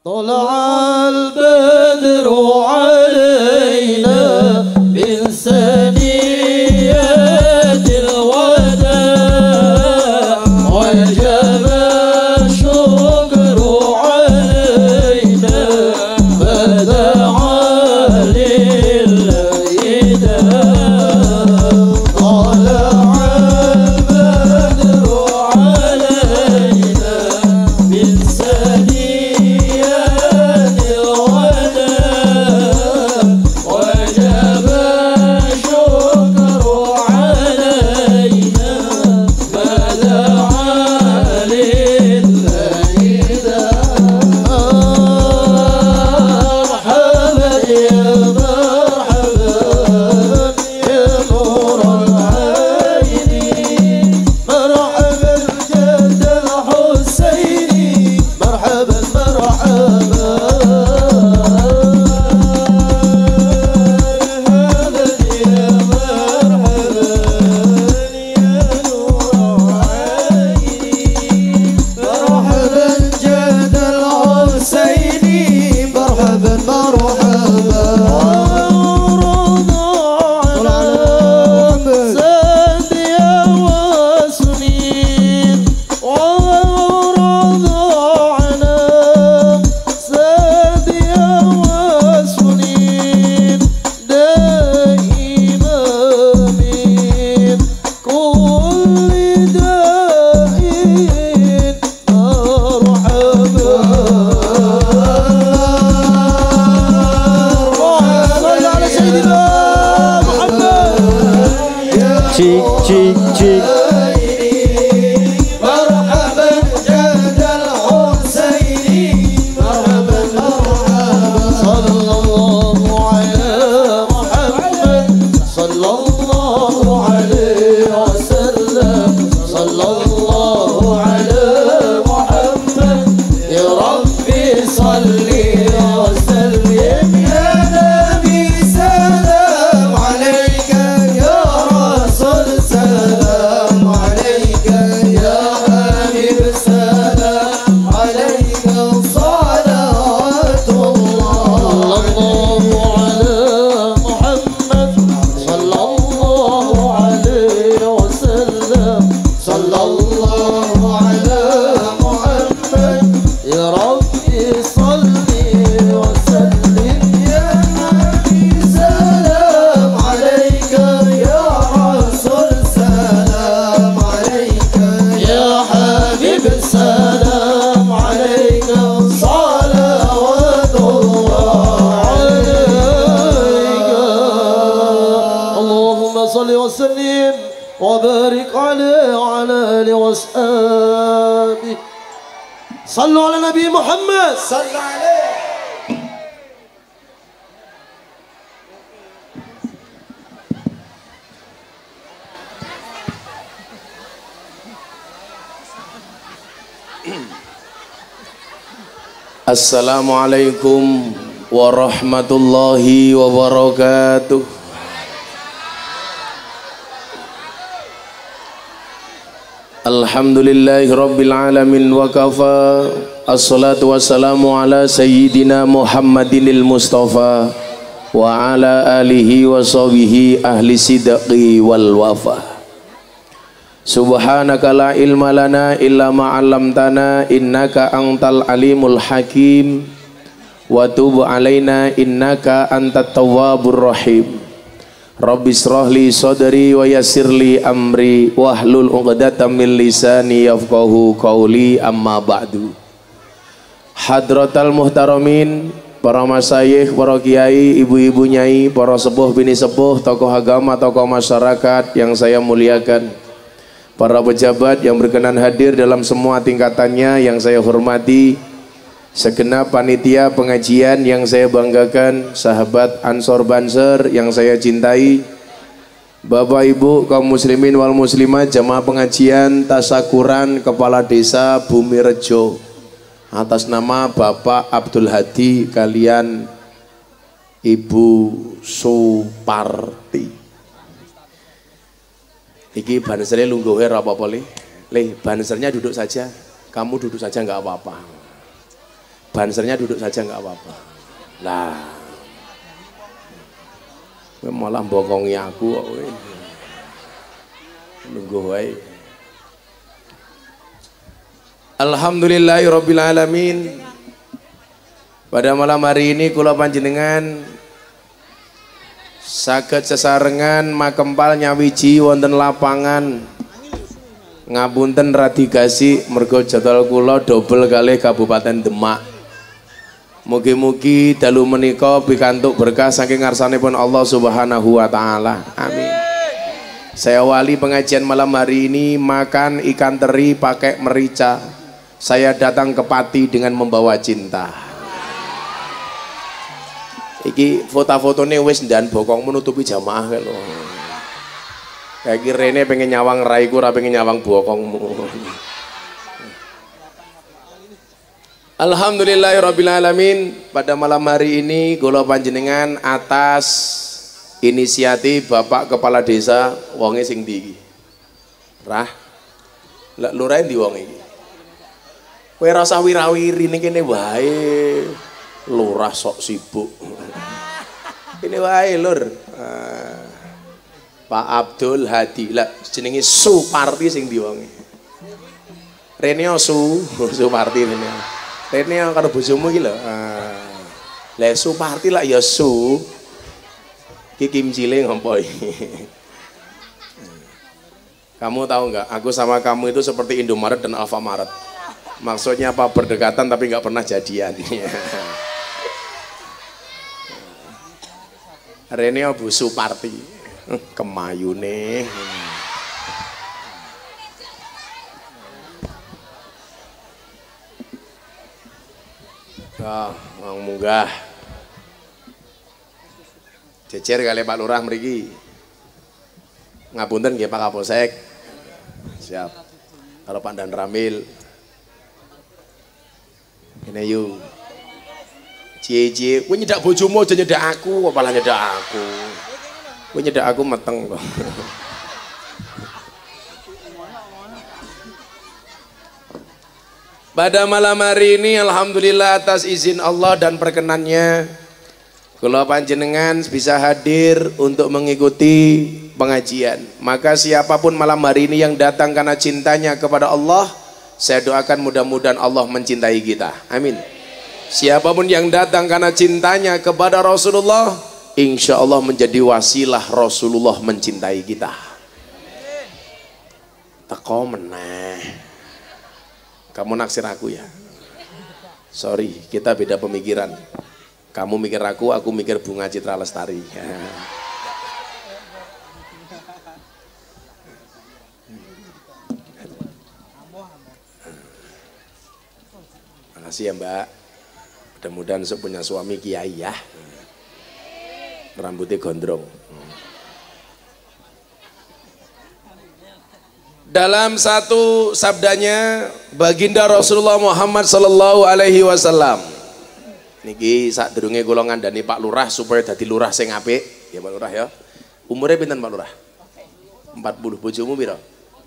طلع البدر علينا من ثنيات الوداع وجب الشكر علينا فدعا لله داع طلع البدر علينا من ثنيات الوداع وجب الشكر علينا فدعا لله داع مرحبا يا مرحبا يا نور العين مرحبا جد الحسيني مرحبا مرحبا مرحبا يا مرحبا يا نور عيني مرحبا جد الحسيني مرحبا مرحبا سادية وسنين ورضعنا سادية وسنين دائما من كل داء مرحبا صل على سيدنا محمد Cik, cik, cik. مرحبا جد الحسيني مرحبا مرحبا صلى الله على محمد صلى الله عليه وسلم صلى الله على محمد يا ربي صل وسلم يا نبي سلام عليك يا رسول سلام عليك يا حبيب سلام عليك صلوات الله على محمد صلى الله عليه وسلم صلى الله على محمد يا ربي صل وسلم يا نبي سلام عليك يا رسول سلام عليك يا حبيب سلام عليك صلوات الله عليك اللهم صل وسلم وبارك عليه وعلى آله وصحبه صلوا على نبي محمد صلى عليه Assalamualaikum warahmatullahi wabarakatuh. Alhamdulillahi rabbil alamin wa kafa. Assalatu wassalamu ala sayyidina Muhammadinil Mustafa wa ala alihi wa sahbihi ahli sidqi wal wafa. Subhanaka la ilma lana illa ma 'allamtana innaka antal alimul hakim wa tub alaina innaka antat tawwabur rahim. Rabbi israh li sadri wa yassir li amri wahlul 'uqdatam min lisani yafqahu qawli amma ba'du. Hadratal muhtaramin, para masyayikh, para kiai, ibu-ibu nyai, para sepuh bini sepuh, tokoh agama, tokoh masyarakat yang saya muliakan, para pejabat yang berkenan hadir dalam semua tingkatannya yang saya hormati, segenap panitia pengajian yang saya banggakan, sahabat Ansor Banser yang saya cintai, Bapak Ibu kaum muslimin wal muslimat, jamaah pengajian tasakuran Kepala Desa Bumi Rejo, atas nama Bapak Abdul Hadi kalian Ibu Suparti. Iki bansernya lungguhe apa-apa le, bansernya duduk saja, kamu duduk saja nggak apa-apa. bansernya duduk saja nggak apa-apa. Lah, malah bokongi aku kok. Nunggu wae. Alhamdulillahirabbil alamin. Pada malam hari ini kula panjenengan saged sesarengan makempal nyawiji wonten lapangan. Ngapunten radigasi mergo jadwal kula dobel kalih Kabupaten Demak. Mugi-mugi dalu menika pikantuk berkah saking ngarsanipun Allah Subhanahu wa taala. Amin. Saya wali pengajian malam hari ini makan ikan teri pakai merica. Saya datang ke Pati dengan membawa cinta. Iki foto-fotone wis ndan bokong menutupi jamaah kae lho. Kayak kirene pengen nyawang raiku ora pengen nyawang bokongmu. Alhamdulillahirabbil alamin. Pada malam hari ini kula panjenengan atas inisiatif Bapak Kepala Desa wonge sing ndi iki? Rah. Lah lurae ndi wong iki? Kowe ora usah wirawiri ning kene wae. Lurah sok sibuk. Kene wae, Lur. Pak Abdul Hadi. Lah jenenge Suparti sing ndi wonge? Reneo Suparti rene. Reneo karo bojomu iki lho. Lah Suparti lah ya Su. Ki Kim Jile ngompo iki. Kamu tahu nggak? Aku sama kamu itu seperti Indomaret dan Alfamaret. Maksudnya apa? Berdekatan tapi nggak pernah jadian. Reneo Bu Suparti. Kemayune. Munggah. Jejer kali Pak Lurah mriki. Ngapunten nggih Pak Kapolsek. Siap. Kalau Pak Dan Ramil. Ini yuk. Cie-cie, kowe nyedak bojomu aja nyedak aku, kok malah nyedak aku. Kowe nyedak aku meteng kok. Pada malam hari ini alhamdulillah atas izin Allah dan perkenannya kula panjenengan bisa hadir untuk mengikuti pengajian. Maka siapapun malam hari ini yang datang karena cintanya kepada Allah, saya doakan mudah-mudahan Allah mencintai kita. Amin. Siapapun yang datang karena cintanya kepada Rasulullah, insya Allah menjadi wasilah Rasulullah mencintai kita. Teko meneh. Kamu naksir aku ya? Sorry, kita beda pemikiran. Kamu mikir aku mikir Bunga Citra Lestari. Makasih ya Mbak. Mudah-mudahan punya suami kiai ya. Rambutnya gondrong. Dalam satu sabdanya baginda Rasulullah Muhammad sallallahu alaihi wasallam. Niki sadurunge kula ngandani Pak Lurah supaya dadi lurah sing apik, ya Pak Lurah ya. Umure pinten Pak Lurah? 40. Bojomu pira?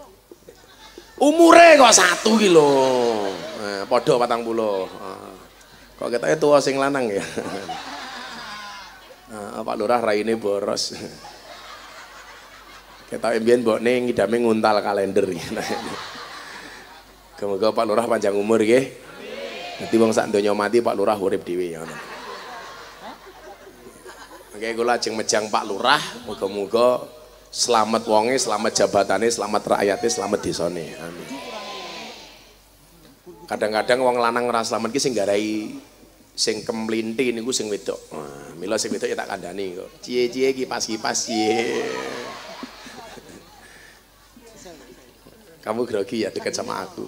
Umure kok 1 ki lho. Padha 40. Kok ketake tua sing lanang ya. Pak Lurah raine boros. Ketake mbiyen mbokne ngidame nguntal kalender. Semoga Pak Lurah panjang umur nggih. Dadi wong sak donya mati Pak Lurah urip dhewe ngono. Oke, kula lajeng mejang Pak Lurah, muga-muga selamat wonge, selamat jabatane, selamat rakyate, selamat desane. Amin. Kadang-kadang wong lanang ora selamat ki sing garai sing kemlinti niku sing wedok. Nah, mila sing wedok ya tak kandhani kok. Cie-cie kipas-kipas cie. Kamu grogi ya dekat sama aku.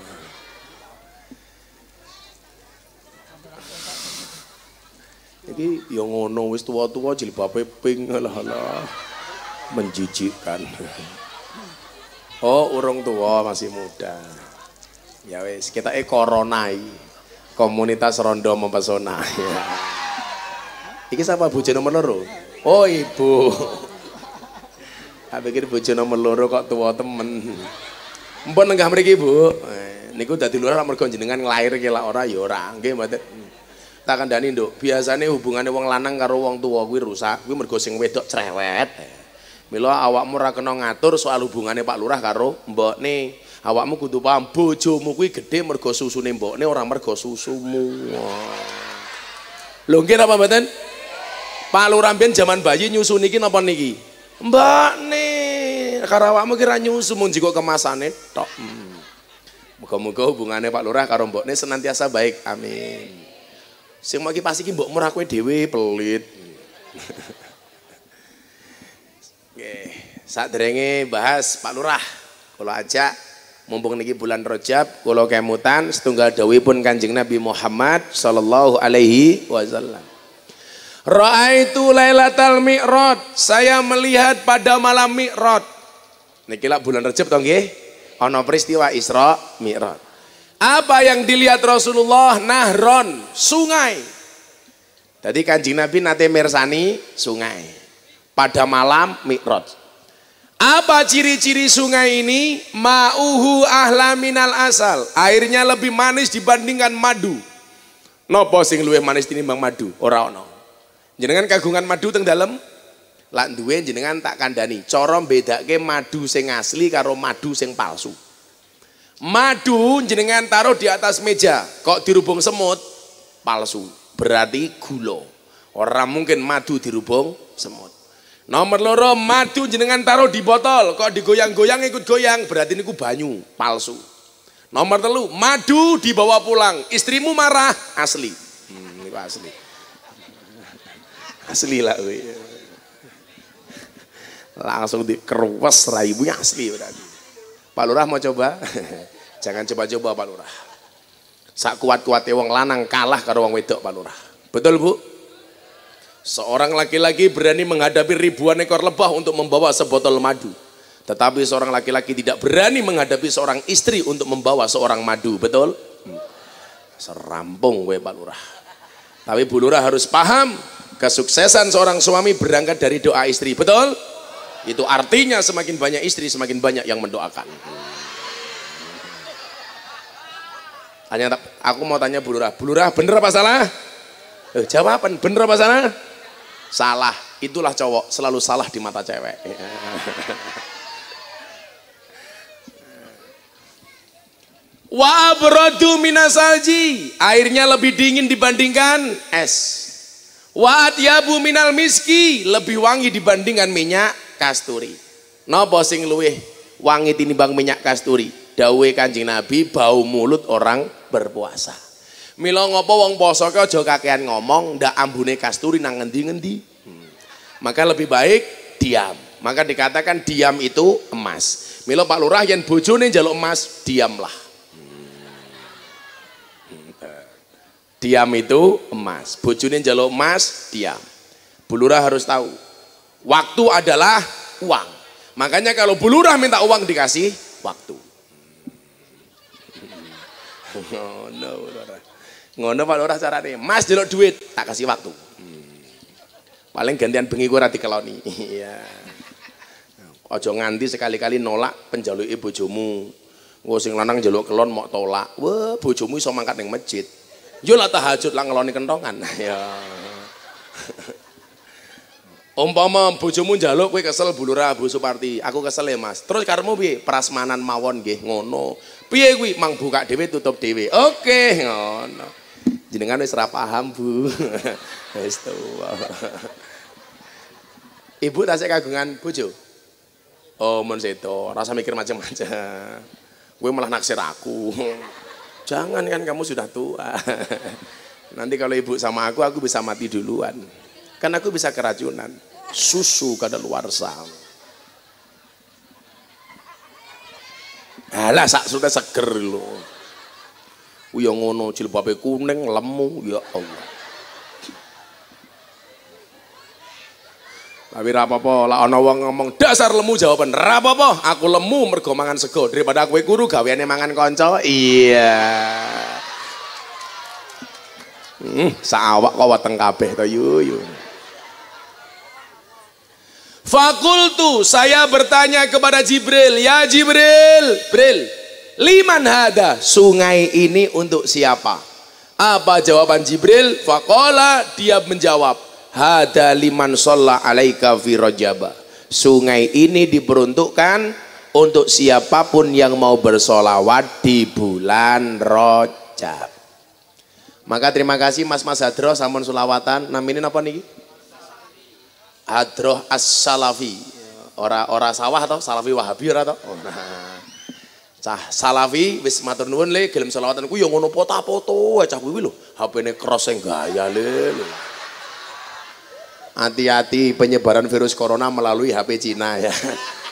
Iki ya ngono wis tua-tua jilbabe pink alah-alah. Menjijikkan. Oh, urung tua masih muda. Ya wes, kita koronai komunitas rondo mempesona. Ya. Iki siapa bojo nomor loro? Oh ibu. Aku pikir bojo nomor loro kok tua temen. Mpun nenggah mriki Bu. Niku dadi lurah mergo jenengan nglairke lak ora ya ora. Nggih mboten. Tak kandhani Nduk, biasane hubungane wong lanang karo wong tuwa kuwi rusak, kuwi mergo sing wedok cerewet. Mila awakmu ora kena ngatur soal hubungane Pak Lurah karo mbokne. Awakmu kudu paham bojomu kuwi gedhe mergo susune mbokne ora mergo susumu. Lho nggih apa mboten? Pak Lurah mbiyen jaman bayi nyusu niki napa niki? Mbakne karo awakmu kira nyusu mung jiko kemasane tok. Muga-muga hubungane Pak Lurah karo mbokne senantiasa baik. Amin. Sing mau iki pas iki mbokmu ra kowe dhewe pelit. Nggih, sadurunge bahas Pak Lurah, kula ajak mumpung niki bulan Rajab, kula kemutan setunggal dawuhipun Kanjeng Nabi Muhammad sallallahu alaihi wasallam. Ra'aitu lailatal mi'raj, saya melihat pada malam mi'raj. Niki lak bulan Rajab to nggih? Ana peristiwa Isra Mi'raj. Apa yang dilihat Rasulullah? Nahron, sungai. Jadi Kanjeng Nabi nate mirsani sungai pada malam Mi'raj. Apa ciri-ciri sungai ini? Ma'uhu ahla minal asal. Airnya lebih manis dibandingkan madu. Napa sing luwih manis tinimbang madu? Ora ana. Jenengan kagungan madu teng dalem? Lak duwe jenengan tak kandhani, cara mbedake madu sing asli karo madu sing palsu. Madu jenengan taruh di atas meja, kok dirubung semut, palsu. Berarti gula. Ora mungkin madu dirubung semut. Nomor loro, madu jenengan taruh di botol, kok digoyang-goyang ikut goyang, berarti niku banyu, palsu. Nomor telu, madu dibawa pulang, istrimu marah, asli. Niku asli. Asli lah kowe. Langsung dikeruwes raibunya asli berarti. Pak Lurah mau coba? Jangan coba-coba Pak Lurah. Sak kuat-kuate wong lanang kalah karo wong wedok Pak Lurah. Betul Bu? Seorang laki-laki berani menghadapi ribuan ekor lebah untuk membawa sebotol madu. Tetapi seorang laki-laki tidak berani menghadapi seorang istri untuk membawa seorang madu. Betul? Serampung we Pak Lurah. Tapi Bu Lurah harus paham, kesuksesan seorang suami berangkat dari doa istri. Betul? Itu artinya semakin banyak istri, semakin banyak yang mendoakan. Aku mau tanya Bu Lurah. Bu Lurah bener apa salah? Jawaban bener apa salah? Salah. Itulah cowok selalu salah di mata cewek. Wa abradu minasalji, airnya lebih dingin dibandingkan es. Wa atyabu minal miski, lebih wangi dibandingkan minyak kasturi. Napa sing luwih wangi tinimbang minyak kasturi? Dawuhe Kanjeng Nabi, bau mulut orang berpuasa. Mila ngopo wong poso ki aja kakean ngomong, ndak ambune kasturi nang ngendi-ngendi. Maka lebih baik diam. Maka dikatakan diam itu emas. Mila Pak Lurah yen bojone njaluk emas, diamlah. Diam itu emas. Bojone njaluk emas, diam. Bu Lurah harus tahu, waktu adalah uang. Makanya kalau Bu Lurah minta uang dikasih waktu. Ngono Pak Lurah carane. Mas njaluk duit, tak kasih waktu. Paling gantian bengi kowe ora dikeloni. Iya. Aja nganti sekali-kali nolak penjaluke bojomu. Engko sing lanang njaluk kelon mok tolak. Wah, bojomu iso mangkat ning masjid. Yo lah tahajud lah ngeloni kentongan. Ya. Umpama bojomu njaluk kowe kesel Bu Lurah, Bu Suparti, aku kesel ya Mas. Terus karepmu piye? Prasmanan mawon nggih, ngono. Piye kuwi? Mang buka dhewe tutup dhewe. Oke, ngono. Jenengan wis ora paham, Bu. Wis tuwa. Ibu tasik kagungan bojo? Oh, mun sedo, rasa mikir macam-macam. Kowe malah naksir aku. Jangan, kan kamu sudah tua. Nanti kalau ibu sama aku bisa mati duluan. Kan aku bisa keracunan. Susu kadaluarsa. Alah sak sudah seger lho. Uya ngono jilbabe kuning lemu ya Allah. Tapi ra apa-apa, lah ana wong ngomong dasar lemu jawaban ra apa-apa, aku lemu mergo mangan sego daripada kowe kuru gaweane mangan kanca. Iya. Saawak kok weteng kabeh to yu. Fakultu, saya bertanya kepada Jibril, ya Jibril, Bril, liman hada, sungai ini untuk siapa? Apa jawaban Jibril? Faqala, dia menjawab, hada liman sholla alaika fi rajaba, sungai ini diperuntukkan untuk siapapun yang mau bersolawat di bulan Rajab. Maka terima kasih mas-mas Hadroh sampun solawatan. Namanya apa nih? Hadroh as-salafi. Ora sawah atau salafi wahabi ora to? Oh, nah. Cah salafi wis matur nuwun le gelem selawatan ku ya ngono foto-foto cah kuwi lho. HP-ne cross sing gaya le. Hati-hati penyebaran virus corona melalui HP Cina ya.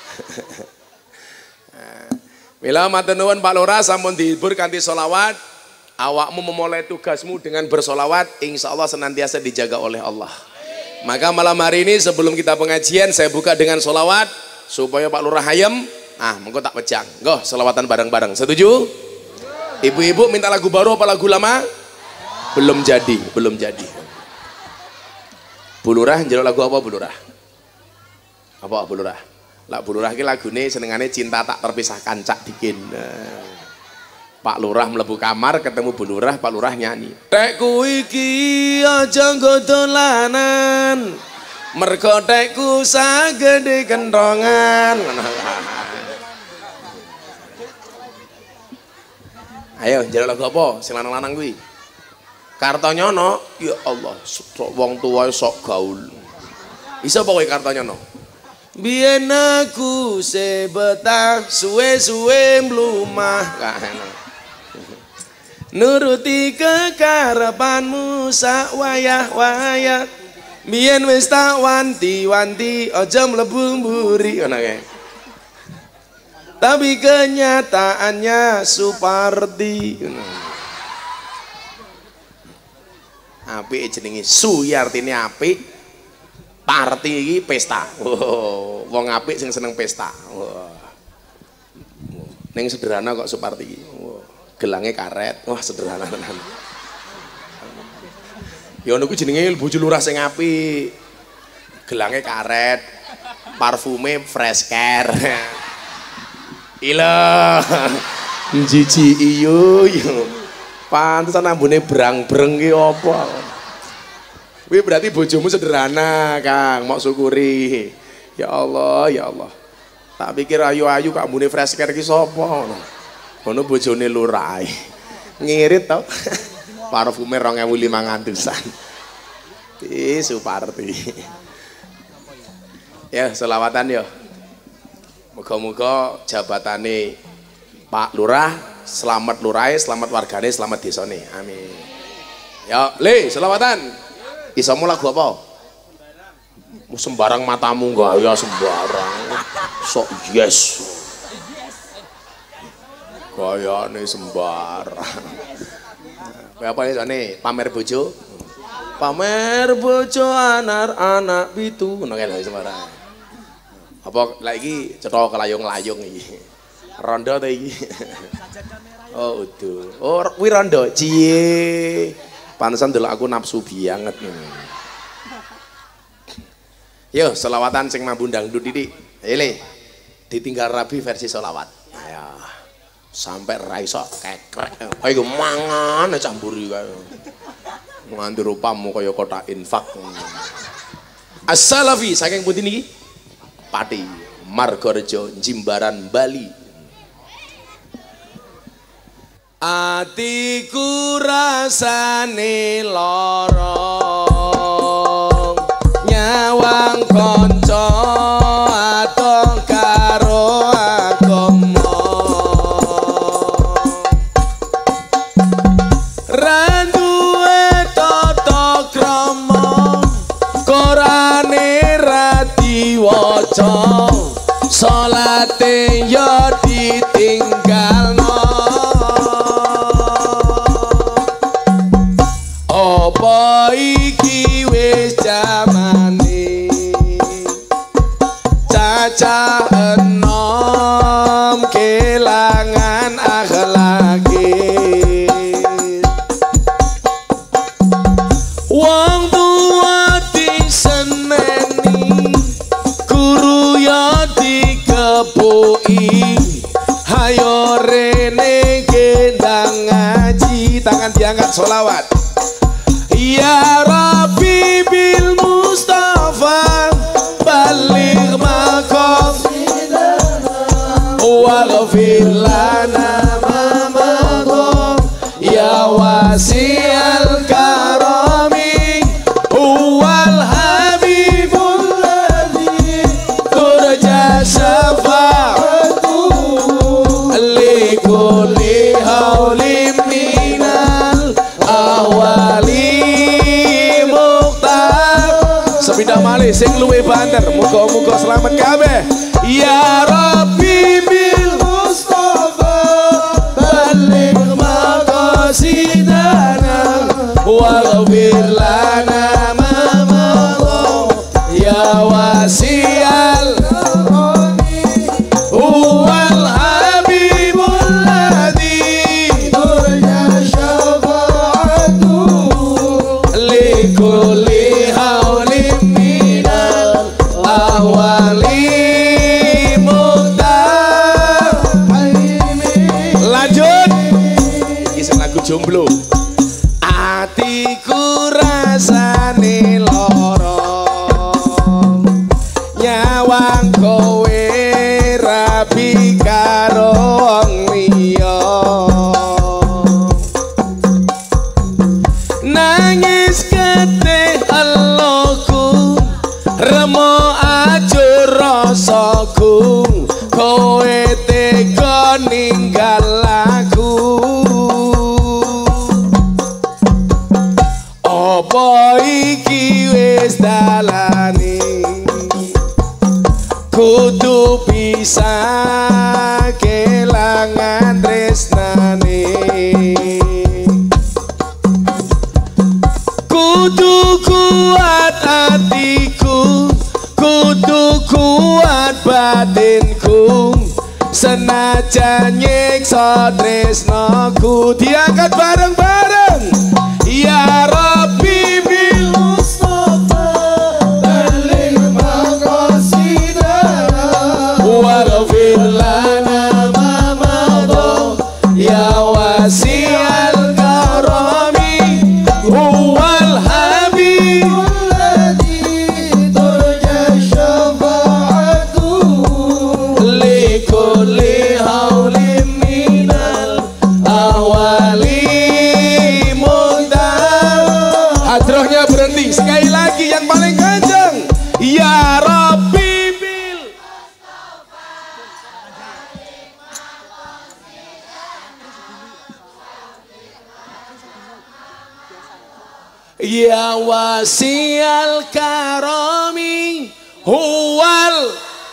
Mila matur nuwun Pak Lurah sampun dihibur kanthi selawat. Awakmu memulai tugasmu dengan bersolawat, insya Allah senantiasa dijaga oleh Allah. Maka malam hari ini sebelum kita pengajian saya buka dengan solawat supaya Pak Lurah hayem. Mengko tak pejang. Goh, solawatan bareng-bareng. Setuju? Ibu-ibu minta lagu baru apa lagu lama? Belum jadi, belum jadi. Bu Lurah njaluk lagu apa Bu Lurah? Apa Bu Lurah? Lah Bu Lurah ki lagune senengane cinta tak terpisahkan cak dikin. Pak Lurah mlebu kamar ketemu Bu Lurah, Pak Lurah nyanyi. Tekku iki aja nggo dolanan. Mergo tekku sagede kentongan. Ayo njaluk lagu apa? Sing lanang-lanang kuwi. Kartonyono, ya Allah, wong tuwa sok gaul. Iso apa kowe Kartonyono? Biyen aku sebetah suwe-suwe mlumah. Nuruti kekarepanmu sak wayah-wayah. Biyen wis tak wanti-wanti aja mlebu mburi ngono kae. Tapi kenyataannya Supardi. Apik jenenge su ya artine apik. Parti iki pesta. Wong apik sing seneng pesta. Ning sederhana kok Supardi iki. Gelange karet, wah sederhana tenan. Ya ngono kuwi jenenge bojo lurah sing apik. Gelange karet, parfume fresh care. Ila jiji iyo yo. Pantesan ambune brang-breng ki apa? Kuwi berarti bojomu sederhana, Kang. Mok syukuri. Ya Allah, ya Allah. Tak pikir ayu-ayu kok ambune fresh care ki sapa? Ono bojone lurah. Ngirit to. Parfume 2500-an. Suparti. Ya, selawatan ya. Moga-moga jabatane Pak Lurah selamat lurahe, selamat wargane, selamat desane. Amin. Ya, Le, selawatan. Isamu lagu apa? Sembarang matamu gaya sembarang. Sok yes. Gayane sembarang. Kayak apa ini? Pamer bojo. Pamer bojo anak-anak pitu. Ngono kae lho sembarang. Apa lagi cetha kelayung-layung iki. Rondo ta iki. Oh, utuh. Oh, kuwi rondo. Ciye. Pantesan delok aku nafsu banget. Yo, selawatan sing mambu dangdut iki. Ele. Ditinggal rabi versi selawat. Ayo. Sampai raiso kekrek. Ayo mangan campuri kae. Nganti rupamu kaya kotak infak. As-Salafi saking pundi niki? Pati Margorejo Jimbaran Bali. Atiku rasane lara nyawang kanca atong karo agama randuwe tata krama Qurane ra diwaca salate ya ditinggalno apa iki wis jamane cacah enom kelangan akhlake wong tua diseneni guru ya dikepuki hayo rene pilih sing luwe banter. Muga-muga selamat kabeh. Ya Rabbi bil Mustafa balik maqasidana waghfir lana ma madha ya wasi'al karami huwal habibul ladzi turja syafa'atuhu likulli haulin minal ahwali lanjut iki lagu jomblo. Atiku rasane lara nyawang kowe rapi karo wong liya nangis ketih eloku remo ajur rasaku kowe tega ninggal aku apa iki wis dalane kudu bisa kelangan tresnane kudu kuat hatiku kudu kuat batinku senajan nyiksa tresnaku diangkat bareng-bareng. Ya Rabbi bil Mustafa balik maqasidana waghfir lana ma madha ya wasi'al karami huwal habibul ladzi turja syafa'atuhu likulli haulin minal ahwali. Hadrohnya berhenti sekali lagi yang paling kenceng. Ya Rabbi bil ya wasi'al karami huwal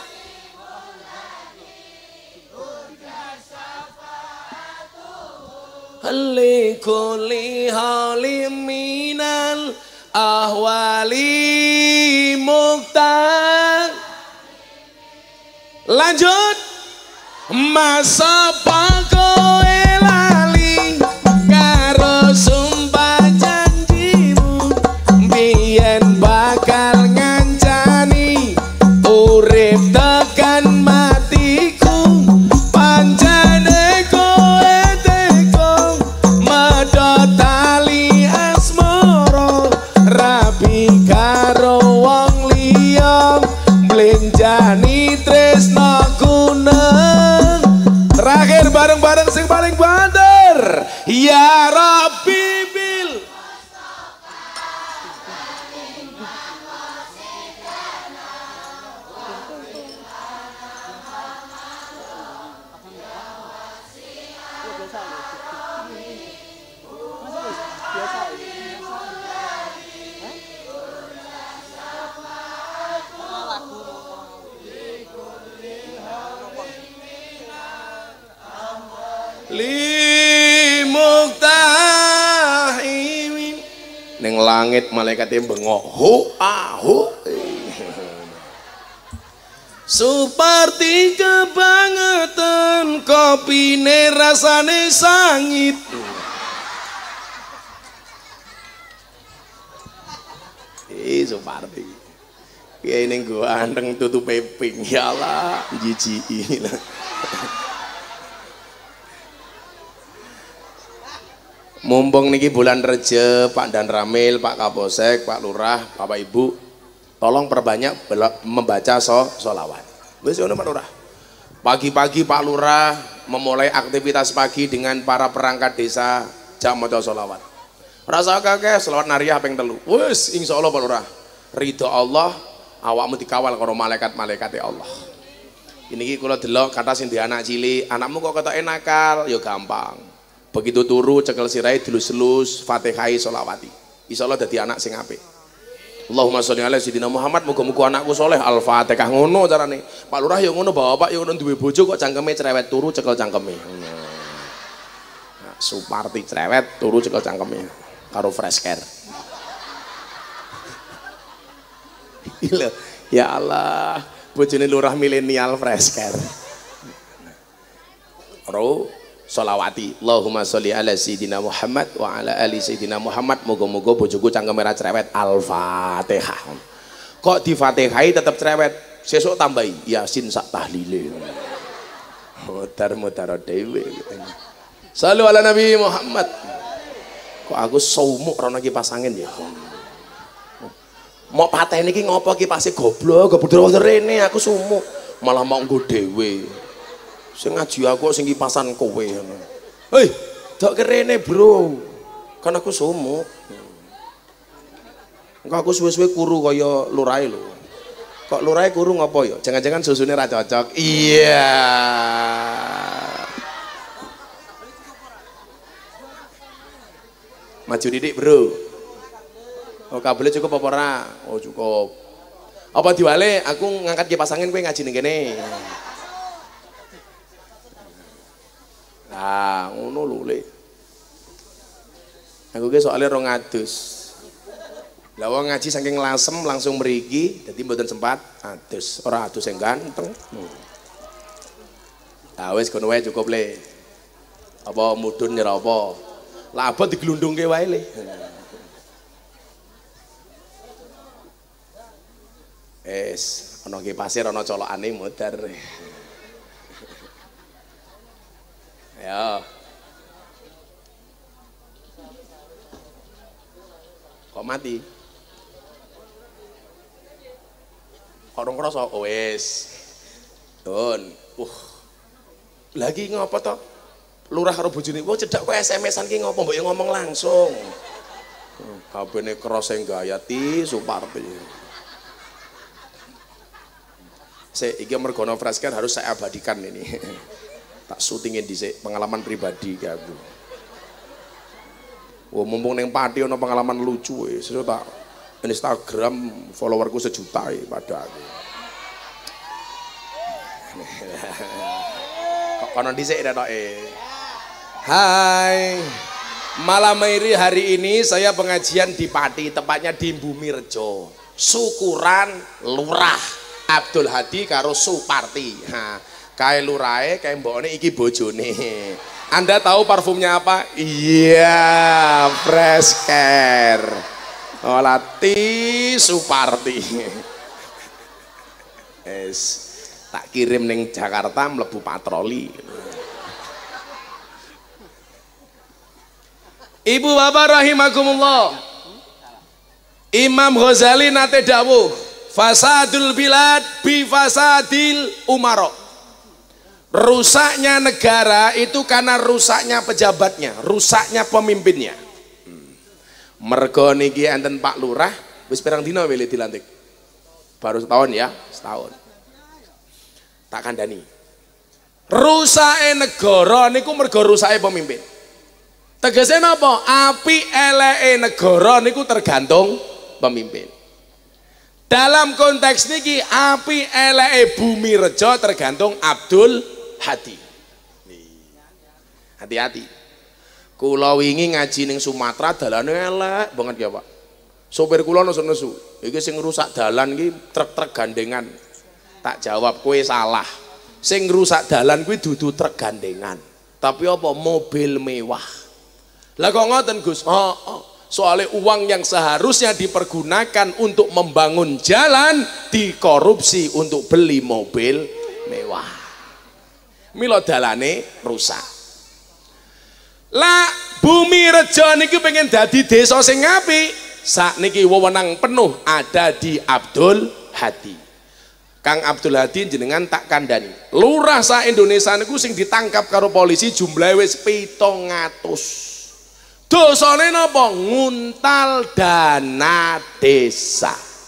likulli halim minal ahwali muqtar. Lanjut. Masa kowe lali karo sumpah janjimu biyen bakal ngancani urip tekan matiku pancene kowe teko medhot tali asmara rabi karo wong liya blenjani tresnaku nang terakhir bareng-bareng sing paling banter. Ya Rabbi bil limuktahimin ning langit malaikate bengok hu ahu seperti kebangetan kopine rasane sangit. Suparti kiai ning gua anteng tutupe ping ya Allah jijiki. Mumpung niki bulan Rejab, Pak Dan Ramil, Pak Kapolsek, Pak Lurah, Bapak Ibu, tolong perbanyak membaca sholawat. Wis ngono Pak Lurah. Pagi-pagi Pak Lurah memulai aktivitas pagi dengan para perangkat desa jam maca sholawat. Rasa kakek sholawat nariyah ping 3. Wis insyaallah Pak Lurah. Ridho Allah awakmu dikawal karo malaikat-malaikate Allah. Ini kula delok kata sing di anak cilik, anakmu kok ketoke nakal, ya gampang. Begitu turu cekel sirai dilus-lus Fatihai sholawati. Insyaallah dadi anak sing apik. Allahumma sholli ala sayyidina Muhammad, muga-muga anakku soleh. Al-Fatihah. Ngono carane. Pak Lurah ya ngono, bapak ya ngono, duwe bojo kok cangkeme cerewet turu cekel cangkeme. Nah, Suparti cerewet turu cekel cangkeme karo fresh care. Ya Allah, bojone lurah milenial fresh care. Ro sholawati Allahumma sholli ala sayyidina Muhammad wa ala ali sayyidina Muhammad, moga-moga bojoku cangkeme ra cerewet. Al-Fatihah. Kok di Fatihai tetap cerewet, sesuk tambahi Yasin sak tahlile. Mutar-mutar dhewe. Shallu ala Nabi Muhammad. Kok aku saumuk rono kipas angin ya. Mau pateni iki ngopo kipase goblok, gebudro rene aku sumuk. Malah mau nggo dhewe. Sing ngaji aku sing kipasan kowe ngono. Hei, dok kerene, Bro. Kan aku sumuk. Engko aku suwe-suwe kuru kaya lurahe lho. Kok lurahe kuru ngopo ya? Jangan-jangan susune ra cocok. Iya. Maju didik, Bro. Oh, kabelnya cukup apa ora? Oh, cukup. Apa diwale aku ngangkat kipas angin kowe ngaji ning kene. Nah, ngono lho, Le. Aku ki soalnya rong adus. Lah wong ngaji saking lasem langsung mriki, dadi mboten sempat adus. Ora adus sing ganteng. Nah, wis kono wae cukup, Le. Apa mudhun ya apa? Lah abot diglundungke wae, Le. Ana kipase ana colokane muter. Ya. Kok mati? Kok rong krasa? Oh wis. Dun. Lagi ngopo to? Lurah karo bojone. Wong cedhak kok SMS-an ki ngopo mbok ngomong langsung. HP-ne keros sing Gayati Suparti. Iki mergo ono fresh care harus saya abadikan ini. Tak syutingin dhisik pengalaman pribadi ki aku. Oh, mumpung ning Pati ono pengalaman lucu sesuk tak Instagram followerku 1 juta pada aku. Kok kono dhisik retoke. Hai. Malam hari ini saya pengajian di Pati, tepatnya di Bumirejo. Syukuran Lurah Abdul Hadi karo Suparti. Nah, kae lurahe, kae mbokne iki bojone. Anda tahu parfumnya apa? Iya, fresh care. Olati Suparti. Es tak kirim ning Jakarta mlebu patroli. Ibu bapak rahimakumullah. Imam Ghazali nate dawuh, fasadul bilad bi fasadil umaro. Rusaknya negara itu karena rusaknya pejabatnya, rusaknya pemimpinnya. Mergo niki enten Pak Lurah wis pirang dina wile dilantik? Baru setahun ya, setahun. Tak kandhani. Rusake negara niku mergo rusake pemimpin. Tegese napa? Api eleke negara niku tergantung pemimpin. Dalam konteks niki api eleke Bumirejo tergantung Abdul Hadi. Hati-hati. Kula wingi ngaji ning Sumatera dalane elek banget ya, Pak. Sopir kula nesu-nesu, iki sing rusak dalan iki truk-truk gandengan. Tak jawab, kowe salah. Sing rusak dalan kuwi dudu truk gandengan, tapi apa? Mobil mewah. Lah kok ngoten Gus? Soalnya uang yang seharusnya dipergunakan untuk membangun jalan dikorupsi untuk beli mobil mewah. Mila dalane rusak. Lah Bumirejo niki pengen dadi desa sing apik. Sakniki wewenang penuh ada di Abdul Hadi. Kang Abdul Hadi jenengan tak kandhani. Lurah sa Indonesia niku sing ditangkap karo polisi jumlahe wis 700. Dosane napa? Nguntal dana desa.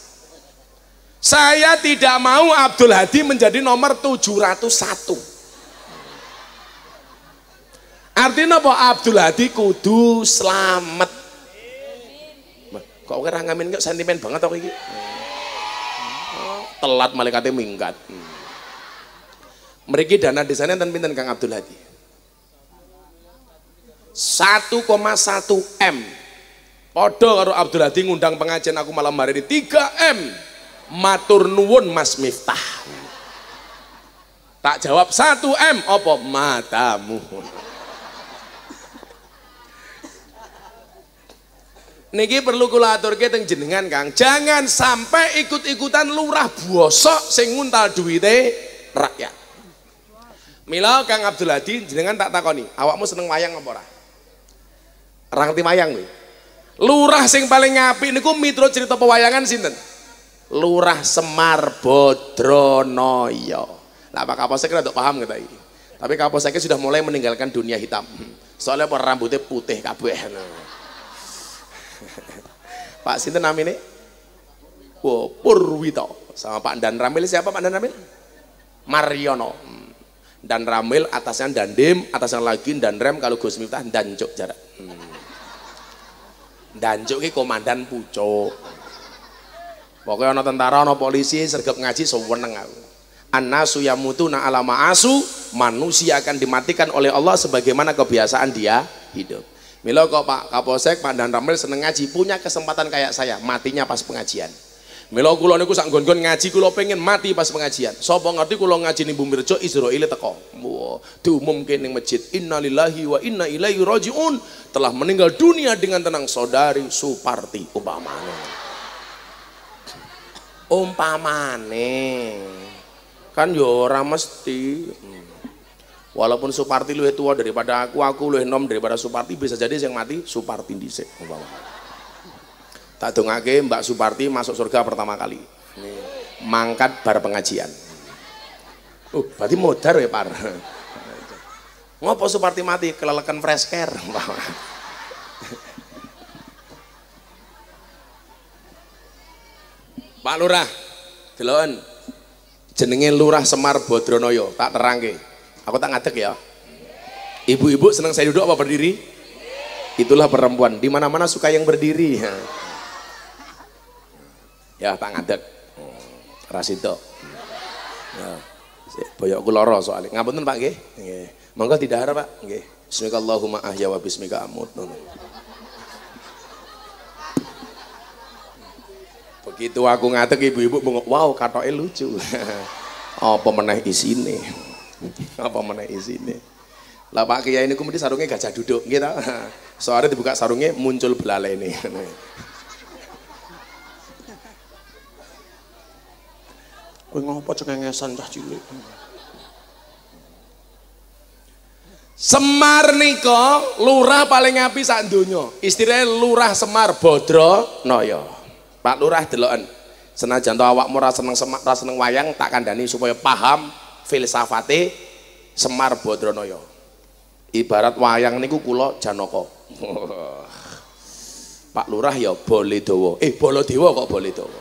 Saya tidak mau Abdul Hadi menjadi nomor 701. Artinya apa? Abdul Hadi kudu selamat. Kok ora ngamin kok sentimen banget kok iki. Telat malaikate minggat. Mriki dana desane enten pinten Kang Abdul Hadi? 1,1 M. Padha karo Abdul Hadi ngundang pengajian aku malam hari ini 3 M. Matur nuwun Mas Miftah. Tak jawab 1 M apa matamu. Niki perlu kula aturke teng jenengan Kang, jangan sampai ikut-ikutan lurah bosok sing nguntal duwite rakyat. Mila Kang Abdul Hadi jenengan tak takoni, awakmu seneng wayang apa ora? Ora ngerti wayang kowe. Lurah sing paling apik niku miturut cerita pewayangan sinten? Lurah Semar Badranaya. Lah Pak Kapolsek rada paham kita iki. Tapi Kapolseknya sudah mulai meninggalkan dunia hitam. Soalnya rambutnya putih kabeh. Pak sinten namine? Wo Purwito sama Pak Dan Ramil. Siapa Pak Dan Ramil? Mariono. Dan Ramil atasnya Dandim, atasnya lagi Dan Rem, kalau Gus Miftah Dancuk jarak. Dancuk ki komandan pucuk. Pokoknya ana tentara, ana polisi, sergap ngaji seweneng aku. Annasu yamutuna ala ma'asu, manusia akan dimatikan oleh Allah sebagaimana kebiasaan dia hidup. Milo kok Pak Kapolsek, Pak Dan Ramil seneng ngaji, punya kesempatan kayak saya, matinya pas pengajian. Milo kula niku sak nggon-nggon ngaji, kula pengen mati pas pengajian. Sapa ngerti kula ngaji ning Bumirjo Israil teko. Wah, diumumke ning masjid, innalillahi wa inna ilaihi rajiun, telah meninggal dunia dengan tenang saudari Suparti umpamane. Kan yo ora mesti. Walaupun Suparti luwih tua daripada aku luwih enom daripada Suparti, bisa jadi yang mati Suparti dhisik umpamane. Tak dongake Mbak Suparti masuk surga pertama kali. Mangkat bar pengajian. Berarti modar ya par. Ngopo Suparti mati kelelekan fresh care. Pak Lurah, deloken jenenge Lurah Semar Badranaya, tak terangke. Aku tak ngadeg ya. Ibu-ibu senang saya duduk apa berdiri? Itulah perempuan, di mana-mana suka yang berdiri. Ya tak ngadeg. Rasito. Ya. Boyokku loro soalnya. Ngapunten Pak nggih. Nggih. Monggo didahar Pak. Nggih. Bismillahumma ahya wa bismika amut. Begitu aku ngadeg ibu-ibu bengok, wow katoke lucu. Apa meneh isine? Apa meneh isine? Lah Pak Kiai niku mesti sarungnya gajah duduk nggih ta. Soalnya dibuka sarungnya muncul belalene. Kowe ngopo cengengesan cah cilik? Semar nika lurah paling apik sak donya. Istilahnya Lurah Semar Badranaya. Pak Lurah deloken. Senajan to awakmu ra seneng wayang, tak kandhani supaya paham filsafate Semar Badranaya. Ibarat wayang niku kula Janaka. Pak Lurah ya Baladewa. Baladewa kok Baladewa.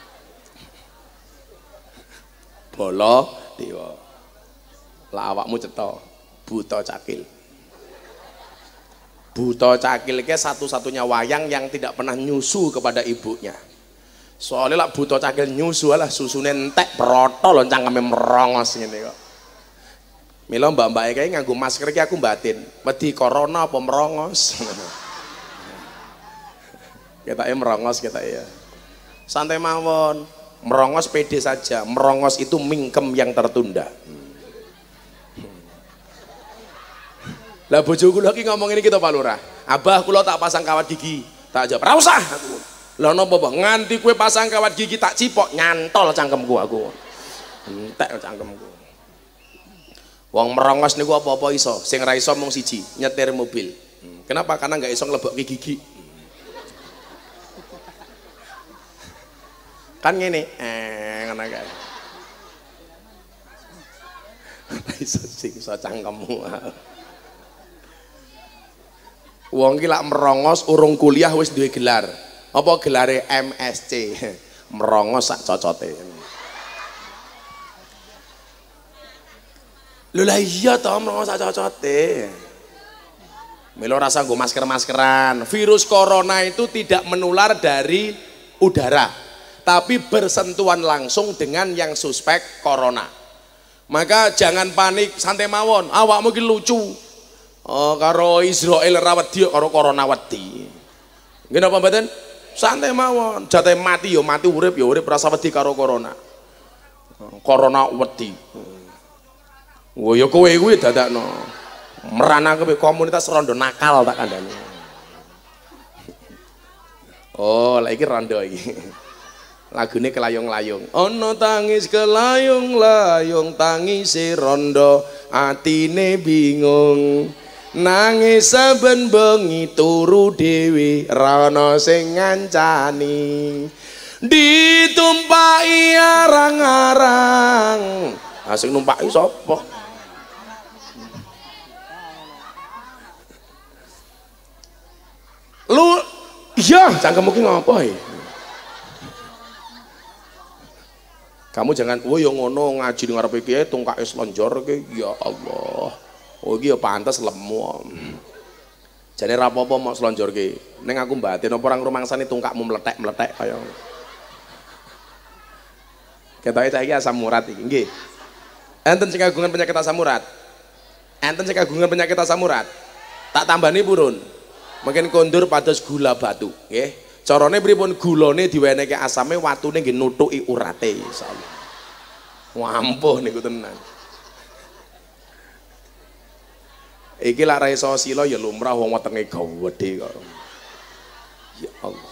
Baladewa. Lah awakmu cetha Buta Cakil. Buta Cakil ke satu-satunya wayang yang tidak pernah nyusu kepada ibunya. Soalnya lah Buta Cakil nyusu lah susune entek protol cangkeme merongos ngene kok. Mila mbak-mbake kae nganggo masker iki aku batin. Wedi corona apa merongos. Ketake merongos ketake ya. Santai mawon. Merongos pede saja. Merongos itu mingkem yang tertunda. Lah bojoku lagi ngomong ini kita Pak Lurah. Abah kula tak pasang kawat gigi. Tak jawab, "Ora usah." Aku. Lah napa, Bang? Nganti kowe pasang kawat gigi tak cipok nyantol cangkemku aku. Entek cangkemku. Wong merongos niku apa-apa iso, sing ra iso mung siji, nyetir mobil. Kenapa? Karena nggak iso nglebokke gigi. Kan ngene, ngono kae. Iso sing iso cangkemmu. Wong ki lak merongos urung kuliah wis duwe gelar. Apa gelare MSc? Merongos sak cocote. Lho lah iya to merongos sak cocote. Milo rasa nggo masker-maskeran. Virus corona itu tidak menular dari udara, tapi bersentuhan langsung dengan yang suspek corona. Maka jangan panik, santai mawon. Awak mungkin lucu. Oh, karo Israel rawat dia karo corona wedi. Nggih napa mboten? Santai mawon. Jate mati yo mati, urip yo urip, rasa wedi karo corona. Corona wedi. Wo yo kowe kuwi dadakno. Merana ke komunitas rondo nakal tak kandani. Oh, lagi rondo iki. Lagune kelayong-layong. Ono tangis kelayong-layong, tangise rondo, atine bingung. Nangis saben bengi turu dhewe, ra ono sing ngancani. Ditumpaki arang-arang. Ah sing numpaki sapa? Lu iya cangkem mungkin ngapa ya? Kamu jangan yang ngono ngaji di ngarepe kiye tungkake slonjor ke, ya Allah. Oh iki ya pantes lemu. Jane ra apa-apa mau slonjor ke. Ning aku mbatin apa orang rumangsane tungkakmu meletek-meletek kaya. Ketoke saiki asam urat iki nggih. Enten sing kagungan penyakit asam urat. Enten sing kagungan penyakit asam urat. Tak tambani purun. Mungkin kondur pados gula batu, nggih. Carane pripun gulane diwenehke asame watune nggih nutuki urate insyaallah. Wampuh niku tenan. Iki lak ra iso sila ya lumrah wong wetenge gawedhe kok. Ya Allah.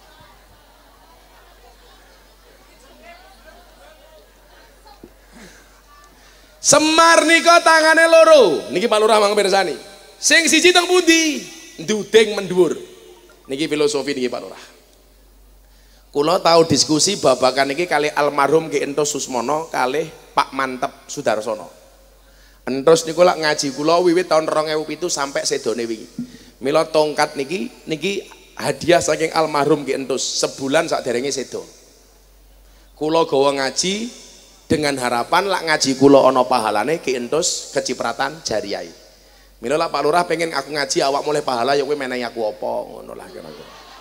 Semar nika tangane loro. Niki Pak Lurah mangke pirsani. Sing siji teng pundi? Nduding mendhuwur. Niki filosofi niki Pak Lurah. Kula tahu diskusi babakan niki kali almarhum Ki Entus Susmono kalih Pak Mantep Sudarsono. Entus niku lak ngaji kula wiwit tahun 2007 sampai sedone wingi. Mila tongkat niki hadiah saking almarhum Ki Entus sebulan sakderenge sedo. Kula gawa ngaji dengan harapan lak ngaji kula ana pahalane Ki Entus kecipratan jariyah. Mila lah Pak Lurah pengen aku ngaji awak mulai pahala ya kowe menehi aku apa ngono lah kira-kira.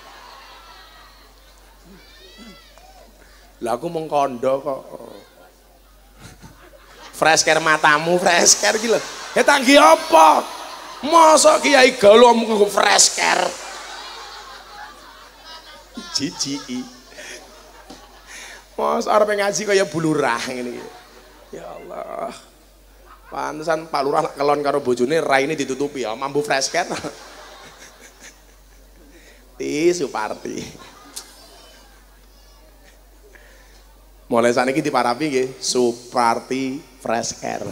Lah aku mung kandha kok. Fresh care matamu, fresh care iki lho. Ya tanggi apa? Mosok kiai gaul omong fresh care. Jijiki. Mos arep ngaji kaya bulurah ngene iki. Ya Allah. Pantesan Pak Lurah kelon karo bojone raine ditutupi ya, mambu fresh care. Ti Suparti. Mulai saniki diparapi nggih, Suparti fresh care.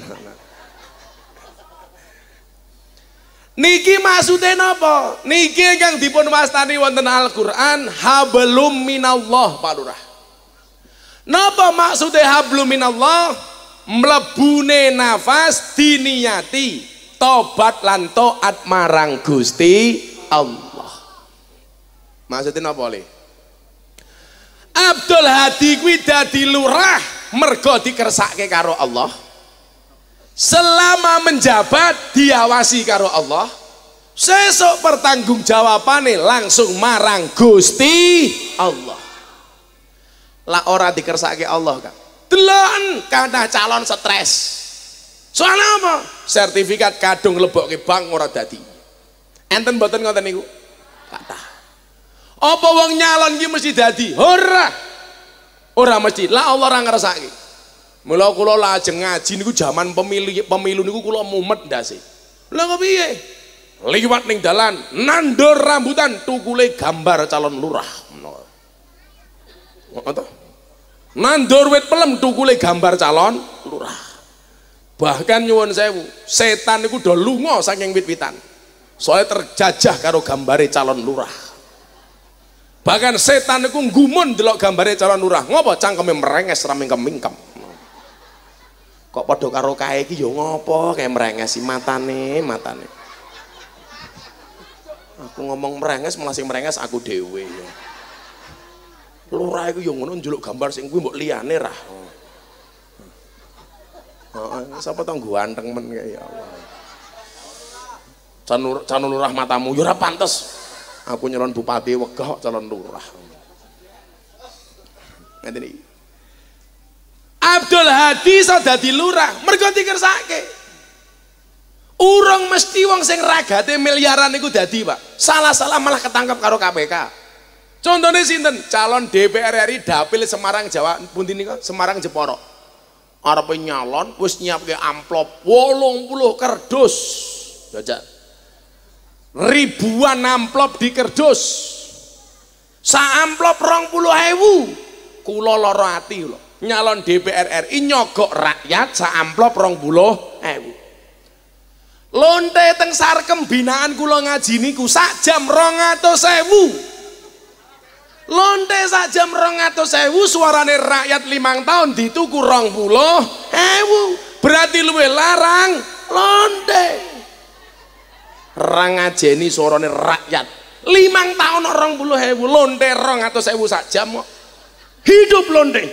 Niki maksude napa? Niki ingkang dipun wastani wonten Al-Qur'an hablum minallah Pak Lurah. Napa maksude hablum minallah? Mlebune nafas diniyati tobat lan taat marang Gusti Allah. Maksudnya napa le? Abdul Hadi kuwi dadi lurah mergo dikersake karo Allah. Selama menjabat diawasi karo Allah. Sesuk pertanggungjawabane langsung marang Gusti Allah. Lah ora dikersake Allah kan. Delon karena calon stres. Soalnya apa? Sertifikat kadung lebokke bank ora dadi. Enten mboten ngoten niku? Kathah. Apa wong nyalon iki mesti dadi? Ora. Ora mesti. Lah Allah ora ngersake. Mula kula lajeng ngaji niku jaman pemilu niku kula mumet ndase. Lah kok piye? Liwat ning dalan, nandur rambutan tukule gambar calon lurah. Ngono. Nandur wit pelem tukule gambar calon lurah. Bahkan nyuwun sewu, setan niku do lunga saking wit-witan. Soalnya terjajah karo gambare calon lurah. Bahkan setan niku nggumun delok gambare calon lurah. Ngopo cangkeme merenges ra mingkem-mingkem. Kok padha karo kae iki ya ngopo kae merengesi matane. Aku ngomong merenges malah sing merenges aku dhewe. Lurah iku yo ngono njaluk gambar sing kuwi mbok liyane ra. Heeh, sapa tau ganteng men ya Allah. calon lurah matamu ya ora pantes. Aku nyalon bupati wegah calon lurah. Ngene iki. Abdul Hadi iso dadi lurah mergo dikersake. Urung mesti wong sing ragate miliaran niku dadi, Pak. Salah-salah malah ketangkep karo KPK. Contohnya sinten? Calon DPR RI Dapil Semarang Jawa pundi nika? Semarang Jepara. Arepe nyalon wis nyiapke amplop 80 kardus. Jajak. Ribuan amplop di kardus. Sa amplop 20.000. Kula lara ati lho. Nyalon DPR RI nyogok rakyat sa amplop 20.000. Lonte teng sarkem binaan kula ngaji niku sak jam 200.000. Lonte sak jam 200.000 suarane rakyat 5 tahun dituku 20.000. Berarti luwih larang lonte. Ra ngajeni suarane rakyat 5 tahun 20.000 lonte 200.000 sak jam kok. Hidup lonte.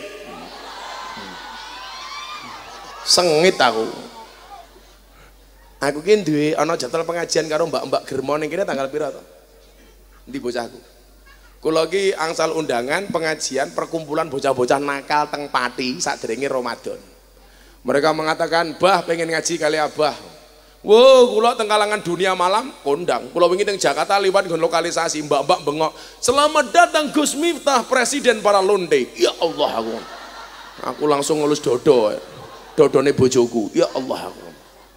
Sengit aku. Aku ki duwe ana jadwal pengajian karo mbak-mbak Germo ning kene tanggal pira to? Ndi bocahku. Kula ki angsal undangan pengajian perkumpulan bocah-bocah nakal teng Pati sakderenge Ramadan. Mereka mengatakan, "Bah, pengen ngaji kali Abah." Wow, kula teng kalangan dunia malam kondang. Kula wingi teng Jakarta liwat nggon lokalisasi mbak-mbak bengok, "Selamat datang Gus Miftah, presiden para lonte." Ya Allah aku langsung ngelus dodo. Dodone bojoku. Ya Allah aku.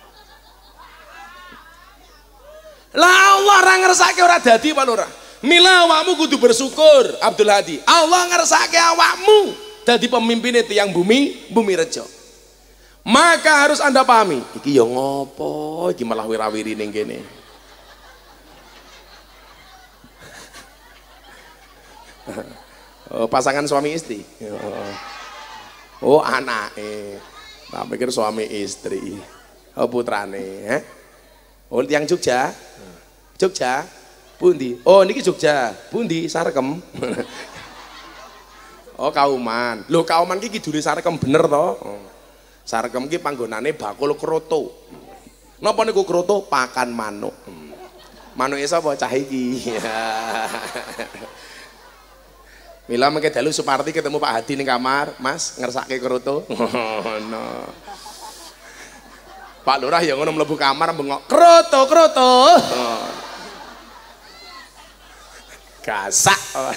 Lah Allah ora ngersake ora dadi Pak Lurah. Mila awakmu kudu bersyukur Abdul Hadi. Allah ngersake awakmu dadi pemimpin tiang bumi rejo. Maka harus Anda pahami, iki ya ngopo iki malah wirawiri ning kene. Oh, pasangan suami istri. Oh, anake. Tak pikir suami istri. Oh, putrane, Oh, tiang Jogja. Jogja. Pundi? Oh, niki Jogja. Pundi? Sarkem. Oh, Kauman. Lho, Kauman ki kidule Sarkem bener to? Sarkem ki panggonane bakul kroto. Napa niku kroto? Pakan manuk. Manuke sapa? Cah iki. Mila mengke dalu Suparti ketemu Pak Hadi ning kamar, "Mas, ngersake kroto." No. Pak Lurah yang ngono mlebu kamar bengok, "Kroto." Gasak.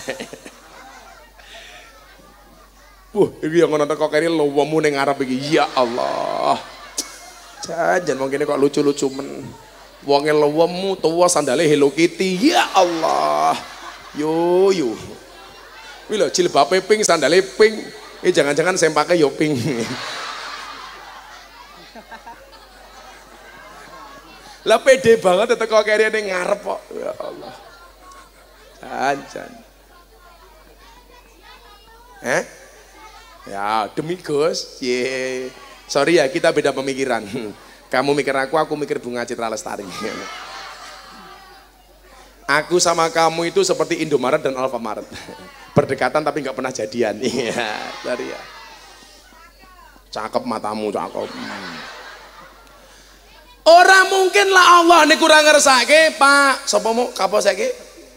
Iki yang ngono teko kene luwemu ning ngarep iki. Ya Allah. Jan wong kene kok lucu-lucu men. Wonge luwemu tuwa sandale Hello Kitty. Ya Allah. Yo. Kuwi lho jilbabe pink, sandale pink. Jangan-jangan sempake yo pink. Lah pede banget teko kene ning ngarep kok. Ya Allah. Anjan. Ya, demi Gus. Ye. Sorry ya, kita beda pemikiran. Kamu mikir aku mikir Bunga Citra Lestari. Aku sama kamu itu seperti Indomaret dan Alfamaret. Berdekatan tapi nggak pernah jadian. Iya, sorry ya. Cakep matamu, cakep. Ora mungkin lah Allah ini kurang ngersake Pak. Sapa mau Kapolsek?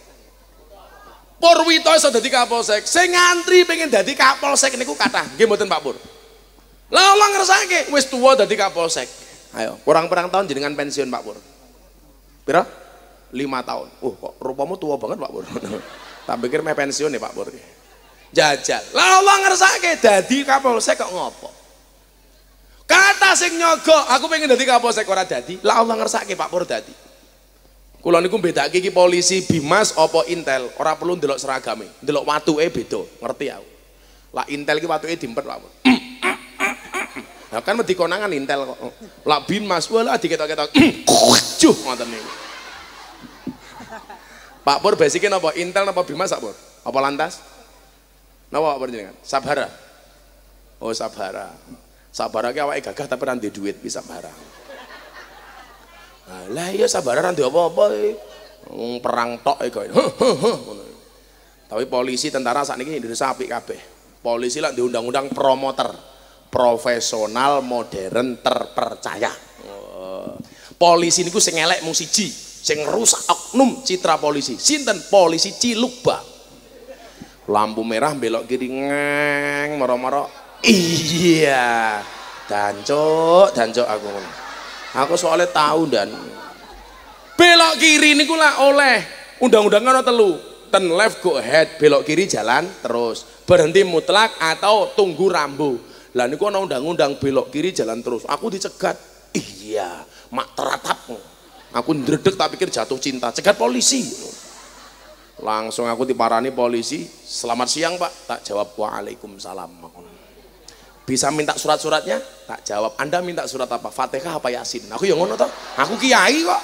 Purwito iso dadi Kapolsek. Sing ngantri pengen dadi Kapolsek niku kathah. Nggih mboten Pak Pur. Lah Allah ngersake wis tuwa dadi Kapolsek. Ayo, kurang-kurang tahun jenengan pensiun Pak Pur. Pira? 5 tahun. Kok rupamu tua banget Pak Pur. Tak pikir meh pensiun ya Pak Pur. Jajal. Lah Allah ngersake dadi Kapolsek kok ngopo? Kata sing nyogok, aku pengen dadi Kapolsek ora dadi. Lah Allah ngersake Pak Pur dadi. Kula niku bedake iki polisi Bimas apa Intel, ora perlu ndelok seragame, ndelok watuke beda, ngerti aku. Lah Intel iki watuke diempet Pak Pur. Lah kan wedi konangan Intel kok. Lah Bimas walah diketok-ketok. Juh ngoten niku. Pak Pur basike napa Intel napa Bimas Pak Pur? Apa lantas? Napa Pak Pur jenengan? Sabhara. Oh, Sabhara. Sabara ki awake gagah tapi ra ndek duit bisa barang. Lah iya Sabara ra ndek apa-apa iki. Perang tok iki kok. Tapi polisi tentara sakniki Indonesia apik kabeh. Polisi lak ndek undang-undang promoter, profesional, modern, terpercaya. Polisi niku sing elek mung siji, sing rusak oknum citra polisi. Sinten? Polisi Cilukba. Lampu merah belok kiri ngeng moro-moro. Iya. Dancuk aku ngono. Aku soalnya tahu dan belok kiri niku lah oleh undang-undang ana telu. Turn left go ahead, belok kiri jalan terus, berhenti mutlak atau tunggu rambu. Lah niku ana undang-undang belok kiri jalan terus. Aku dicegat. Iya, mak teratap. Aku ndredeg tak pikir jatuh cinta, cegat polisi. Langsung aku diparani polisi. Selamat siang Pak. Tak jawab waalaikumsalam. Bisa minta surat-suratnya? Tak jawab. Anda minta surat apa? Fatihah apa Yasin? Aku yang ngono toh. Aku kiai kok.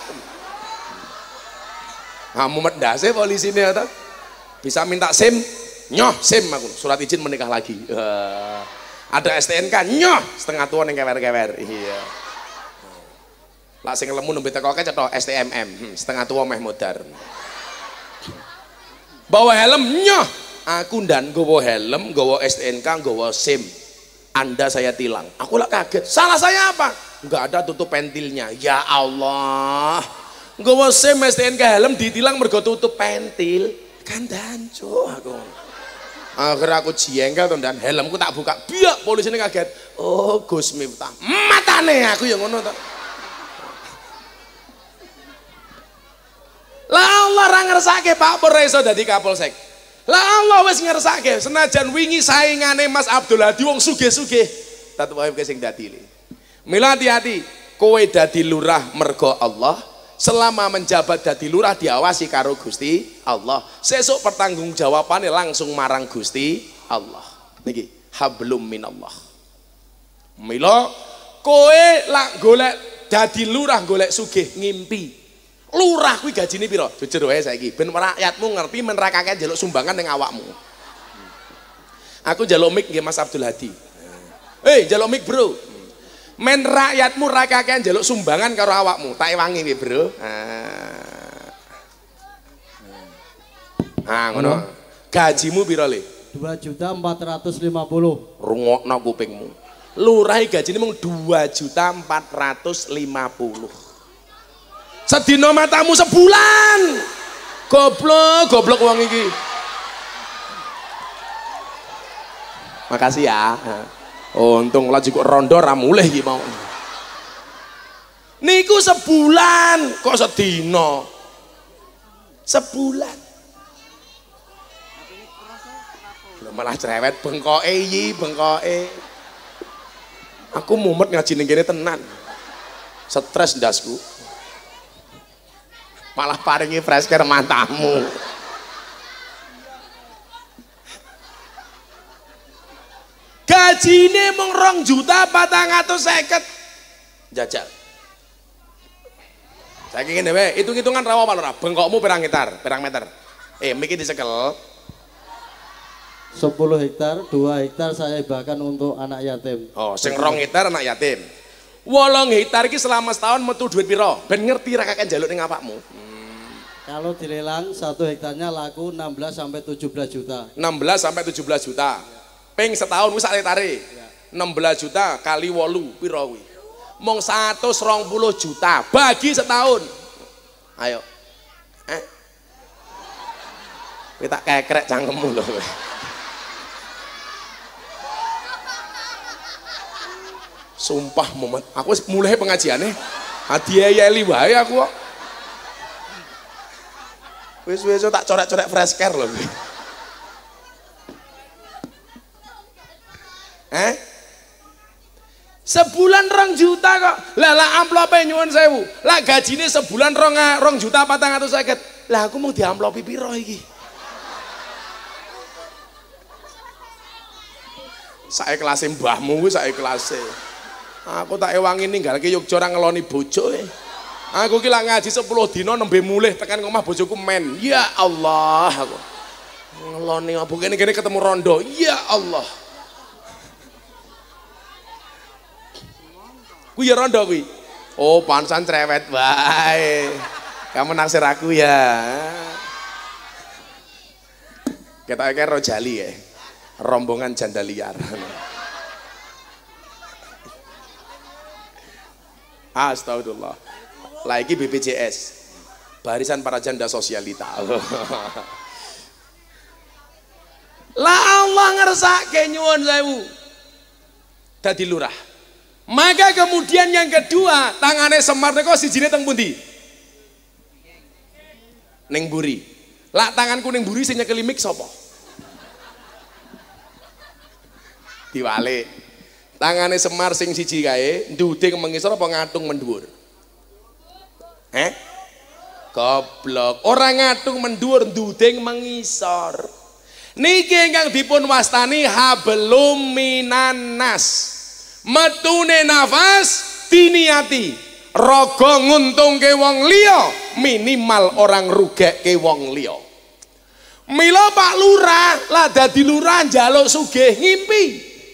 Kamu mendase polisi ini atau bisa minta SIM, nyoh SIM aku surat izin menikah lagi. Ada STNK, nyoh setengah tua yang kewer-kewer. Iya. Lah sing lemu nembe teko cetok STMM, setengah tua meh modar. Bawa helm, nyoh. Aku ndan gowo helm, gowo STNK, gowo SIM. Anda saya tilang. Aku lah kaget. Salah saya apa? Enggak ada tutup pentilnya. Ya Allah. Nggawa SIM STNK helm ditilang mergo tutup pentil kan dancu aku. Akhirnya aku jengkel to dan helmku tak buka biak polisi ini kaget. Oh Gus Miftah matane aku yang ngono to. Lah Allah ra ngersake Pak Pur iso dadi Kapolsek. Lah Allah wis ngersake senajan wingi saingane Mas Abdul Hadi wong sugih-sugih tetep wae sing dadi. Mila hati-hati kowe dadi lurah mergo Allah. Selama menjabat dadi lurah diawasi karo Gusti Allah. Sesuk pertanggungjawabannya langsung marang Gusti Allah. Niki hablum minallah. Mila kowe lak golek dadi lurah golek sugih ngimpi. Lurah kuwi gajine pira? Jujur wae saiki ben rakyatmu ngerti men ra kakek njaluk sumbangan ning awakmu. Aku njaluk mik nggih Mas Abdul Hadi. Njaluk mik, Bro. Men rakyatmu ra kakean njaluk sumbangan karo awakmu tak ewangi piye Bro. Ngono. Gajimu pira Le? 2.450.000. Rungokno kupingmu. Lurah gajine mung 2.450.000. Sedina matamu sebulan. Goblok wong iki. Makasih ya. Untung lagi kok rondo ra mulih iki mau. Niku sebulan kok sedina. Sebulan. Malah cerewet bengkoke iki, bengkoke. Aku mumet ngaji ning kene tenan. Stres ndasku. Malah paringi fresh care matamu. Gajine mung 2.450.000 jajal. Saiki ngene wae, hitung-hitungan rawa apa ora? Bengkokmu pirang meter? Miki disekel. 10 hektar, 2 hektar saya hibahkan untuk anak yatim. Oh, sing 2 hektar anak yatim. 8 hektar iki selama setahun metu duit pira? Ben ngerti ra kakek njaluk ning awakmu. Kalau dilelang 1 hektarnya laku 16 sampai 17 juta. 16 sampai 17 juta. Ping setahun wis sak hektare. 16 juta kali 8 pira kuwi? Mung 120 juta bagi setahun. Ayo. Kowe tak kekrek cangkemmu lho kowe. Sumpah Muhammad, aku wis mulai pengajiane. Hadiah-yeli wae aku kok. Wis tak coret-coret fresh care lho. Sebulan 2 juta kok. Lah amplope nyuwun sewu. Lah gajine sebulan 2.450.000. Lah aku mau diamplopi piro iki? Sak kelas mbahmu kuwi sak kelas. Aku tak ewangi ninggalke Yogya ora ngeloni bojo. Aku ki lak ngaji 10 dina nembe mulih tekan omah bojoku men. Ya Allah aku. Ngeloni apa kene ketemu rondo. Ya Allah. Kuwi ya rondo kuwi. Oh, pansan cerewet wae. Kamu naksir aku ya. Kita kayak Rojali ya. Rombongan janda liar. Astagfirullah. Lagi BPJS. barisan para janda sosialita. Lah Allah ngersake nyuwun sewu dadi lurah. Maka kemudian yang kedua, tangane Semar niku sijine teng pundi? Ning mburi. Lah tanganku ning mburi sing nyekeli mik sapa? Diwalik. Tangane Semar sing siji kae nduding mengisor apa ngatung mendhuwur? Goblok, ora ngatung mendhuwur, nduding mengisor. Niki ingkang dipun wastani hablum minan nas. Metune nafas diniati raga nguntungke wong liya, minimal orang rugekke wong liya. Mila Pak Lurah lah dadi lurah njaluk sugih ngimpi.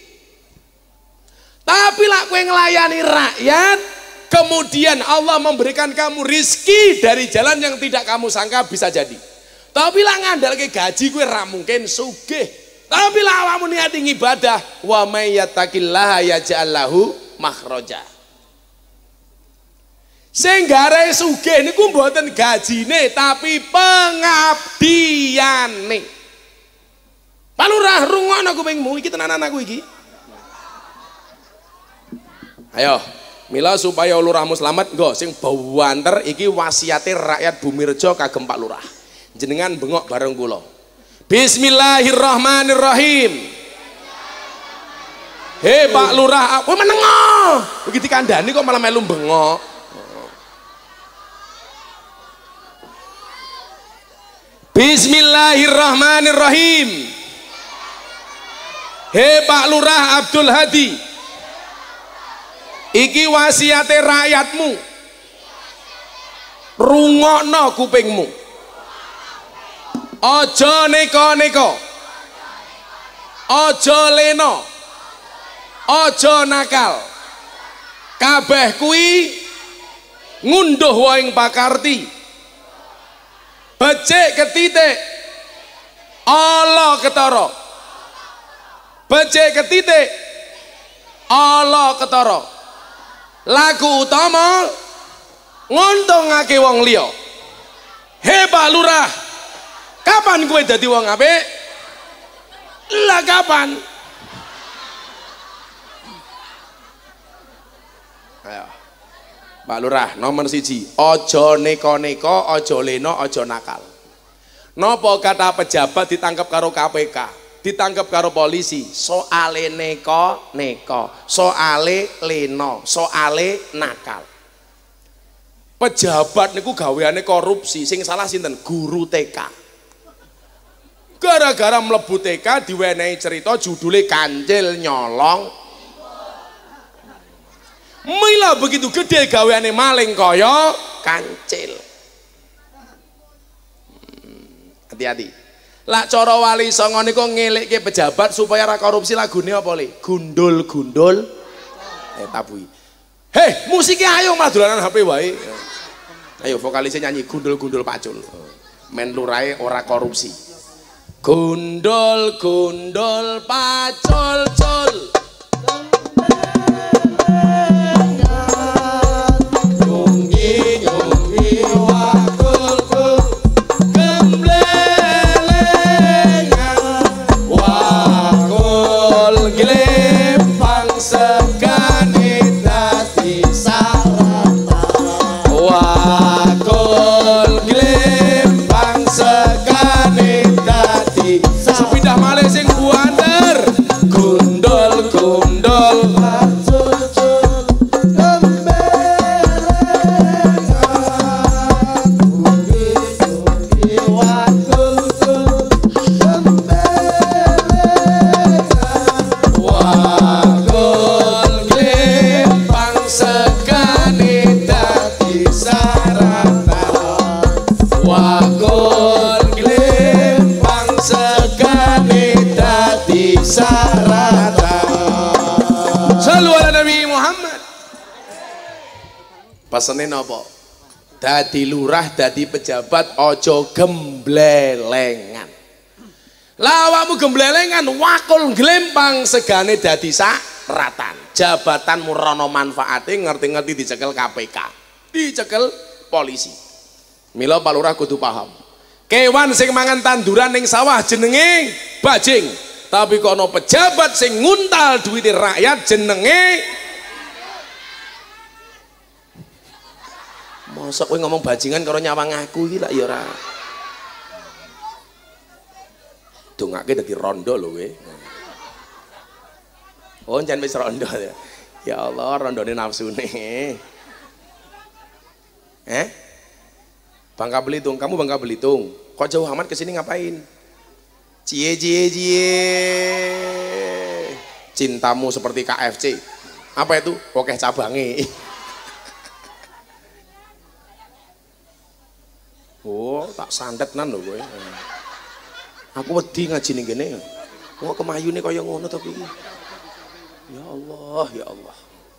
Tapi lah kowe nglayani rakyat, kemudian Allah memberikan kamu rizki dari jalan yang tidak kamu sangka bisa jadi. Tapi lah ngandalke gaji kowe ra mungkin sugih. Tapi lah awakmu niati ibadah, wa may yattaqillaha yaj'al lahu makhraja. Sing gare sugih niku mboten gajine tapi pengabdiane. Pak Lurah rungokno kupingmu iki tenanan aku iki. Ayo, mila supaya lurahmu selamat, nggo sing bawanter iki wasiate rakyat Bumirejo kagem Pak Lurah. Jenengan bengok bareng kula. Bismillahirrahmanirrahim. Hei Pak Lurah, kowe menengo. Begitu dikandani kok malah melu bengok. Bismillahirrahmanirrahim. Hei Pak Lurah Abdul Hadi. Iki wasiate rakyatmu. Rungokno kupingmu. Aja neko-neko. Aja leno. Aja nakal. Kabeh kuwi ngunduh waing pakarti. Becik ketitik. Allah ketara. Becik ketitik. Allah ketara. Laku utama ngontongake wong liya. Hei Pak Lurah, kapan kowe dadi wong apik? Lah kapan? Ayo. Pak Lurah nomor 1, aja neko-neko, aja leno, aja nakal. Napa kata pejabat ditangkap karo KPK? Ditangkap karo polisi, soale neko, soale leno, soale nakal. Pejabat niku gaweane korupsi, sing salah sinten? Guru TK. Gara-gara mlebu TK diwenehi cerita judule Kancil Nyolong. Mila begitu gede gaweane maling kaya kancil. Hati-hati. Lak cara Wali Songo niku ngelikke pejabat supaya ra korupsi, lagune apa le? Gundul-gundul tabui. Hei, musiknya ayo malah dolanan HP wae. Ayo vokalisnya nyanyi gundul-gundul pacul. Men lurahe ora korupsi. Gundul-gundul pacul-cul. Pesene napa? Dadi lurah, dadi pejabat ojo gemblelengan. Lah awakmu gemblelengan wakul glempang segane dadi saratan. Jabatanmu rono manfaate, ngerti-ngerti dicekel KPK, dicekel polisi. Mila Pak Lurah kudu paham. Kewan sing mangan tanduran ning sawah jenenge bajing. Tapi kono pejabat sing nguntal duit rakyat jenenge mosok kowe ngomong bajingan karo nyawang aku iki lak ya ora. Dongake dadi rondo lho kowe. Oh jan wis rondo ya. Ya Allah, rondone nafsune. Bangka Belitung, kamu Bangka Belitung. Kok jauh amat kesini ngapain? Cie. Cintamu seperti KFC. Apa itu? Okeh cabange. Oh, tak sandet nan lho kowe. Aku wedi ngaji ning kene. Kok kemayune kaya ngono to iki. Ya Allah, ya Allah.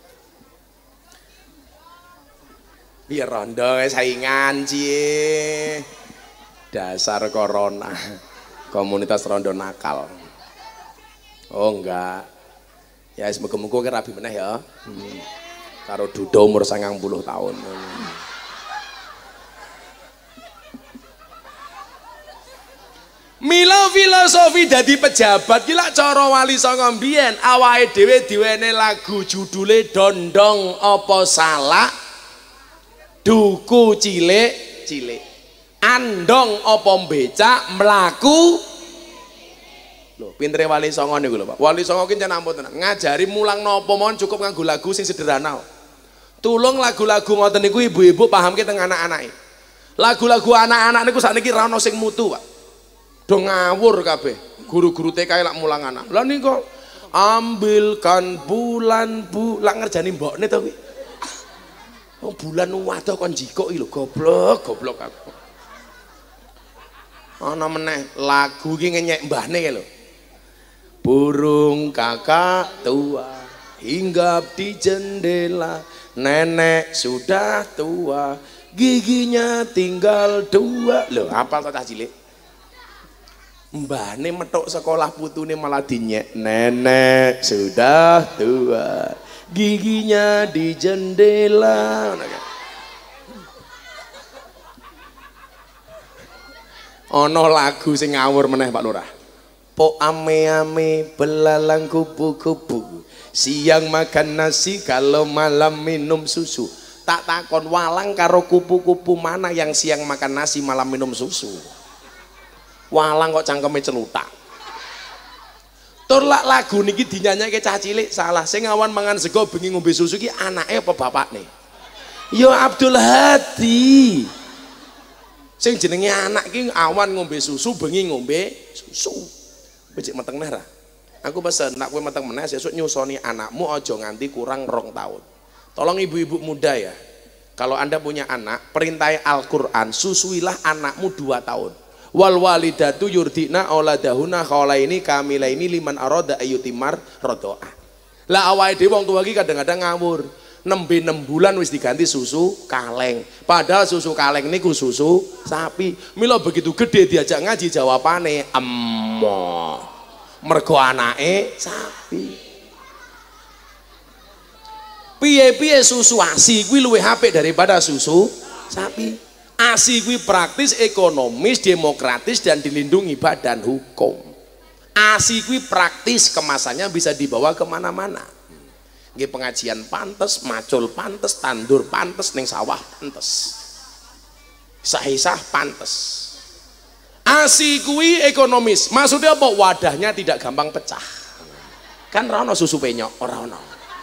Biar rondo saingan cie. Dasar corona. Komunitas rondo nakal. Oh enggak. Ya muga-muga ki rabi meneh ya. Karo Dudo umur 90 tahun. Mila filosofi dadi pejabat ki lak cara Wali Songo mbiyen awake dhewe diwene lagu judule Dondong Apa Salah, Duku cilik, Andong apa becak mlaku. Lho, pintere Wali Songo niku lho, Pak. Wali Songo ki ampun tenan, ngajari mulang napa mawon cukup nganggo lagu sing sederhana. Tulung lagu-lagu ngoten niku ibu-ibu pahamke teng anak-anake. Lagu-lagu anak-anak niku sakniki ra ono sing mutu, Pak. Do ngawur kabeh. Guru-guru TK lak mulang anak. Lah niku ambilkan bulan lak ngerjani mbokne to kuwi. Oh bulan waduh kon jikok iki lho goblok aku. Ana meneh lagu iki ngenyek mbahne lho. Burung kakak tua hinggap di jendela, nenek sudah tua giginya tinggal 2. Lho apal to cah cilik? Mbahne metok sekolah putune malah dinyek, nenek sudah tua giginya di jendela. Ono lagu sing ngawur meneh Pak Lurah. Po ame-ame belalang kupu-kupu, siang makan nasi kalau malam minum susu. Tak takon walang karo kupu-kupu mana yang siang makan nasi malam minum susu. Walang kok cangkeme celutak. Tur lak lagu niki dinyanyake cah cilik salah. Sing awan mangan sego bengi ngombe susu ki anake apa bapakne? Ya Abdul Hadi. Sing jenenge anak ki awan ngombe susu bengi ngombe susu. Becik meteng neh ra. Aku pesen nak kowe meteng meneh sesuk nyusoni anakmu aja nganti kurang 2 tahun. Tolong ibu-ibu muda ya. Kalau Anda punya anak, perintah Al-Qur'an, susuilah anakmu 2 tahun. Wal walidatu yurdina auladahuna haulaini kamilaini liman arada ayyutimar radhaah. Lah awake dhewe wong tuwa iki kadang-kadang ngawur. Nembe 6 bulan wis diganti susu kaleng. Padahal susu kaleng niku susu sapi. Mila begitu gede diajak ngaji jawabane emoh. Mergo anake sapi. Piye-piye susu ASI kuwi luwih apik daripada susu sapi. ASI kuwi praktis, ekonomis, demokratis dan dilindungi badan hukum. ASI kuwi praktis, kemasannya bisa dibawa kemana-mana. Nggih pengajian pantes, macul pantes, tandur pantes, ning sawah pantes. Sah-sah pantes. ASI kuwi ekonomis. Maksudnya apa? Wadahnya tidak gampang pecah. Kan ora ono susu penyok, ora ono.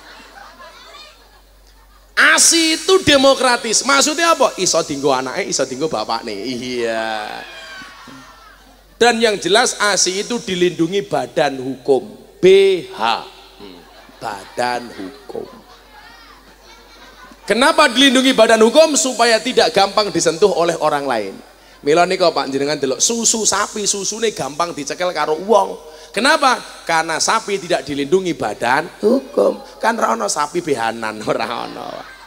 ASI itu demokratis. Maksudnya apa? Iso dinggo anake, iso dinggo bapakne. Iya. Dan yang jelas ASI itu dilindungi badan hukum. BH. Badan hukum. Kenapa dilindungi badan hukum? Supaya tidak gampang disentuh oleh orang lain. Mila nika Pak jenengan delok susu sapi, susune gampang dicekel karo wong. Kenapa? Karena sapi tidak dilindungi badan hukum. Kan ora ono sapi behanan, ora ono.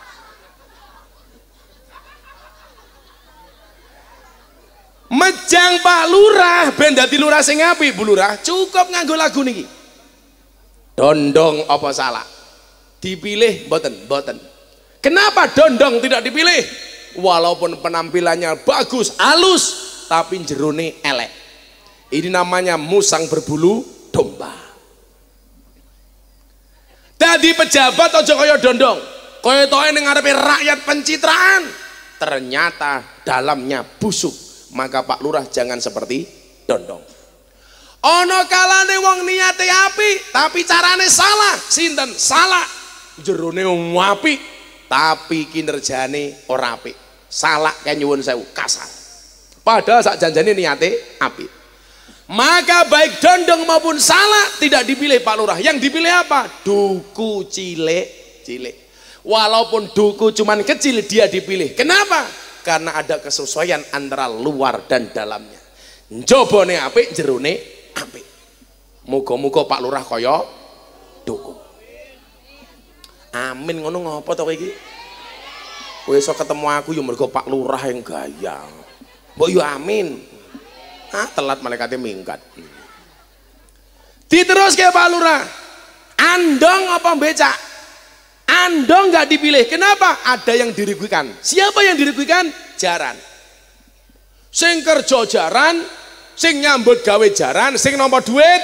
Mejang Pak Lurah ben dadi lurah sing apik, Bu Lurah, cukup nganggo lagu niki. Dondong apa salah? Dipilih mboten? Mboten. Kenapa dondong tidak dipilih? walaupun penampilannya bagus, halus, tapi jerone elek. Ini namanya musang berbulu domba. Dadi pejabat aja kaya dondong, kaya toke ning ngarepe rakyat pencitraan, ternyata dalamnya busuk. Maka Pak Lurah jangan seperti dondong. Ono kalane wong niate apik tapi carane salah. Sinten? Salah. Jerone apik tapi kinerjane ora apik. Salah kayak nyuwun sewu, kasar. Padahal sak janjane niate apik. Maka baik dondong maupun salah tidak dipilih Pak Lurah. Yang dipilih apa? Duku cilik. Walaupun duku cuman kecil dia dipilih. Kenapa? Karena ada kesesuaian antara luar dan dalamnya. Njobone apik, jerone apik. Muga-muga Pak Lurah kaya duku. Amin ngono ngopo to kowe iki? Kowe iso ketemu aku ya mergo Pak Lurah yang gaya. Mbok yo amin. Telat malaikatnya minggat. Diteruske Pak Lurah. Andong apa becak? Andong nggak dipilih. Kenapa? Ada yang dirugikan. Siapa yang dirugikan? Jaran. Sing kerja jaran, sing nyambut gawe jaran, sing nampa duit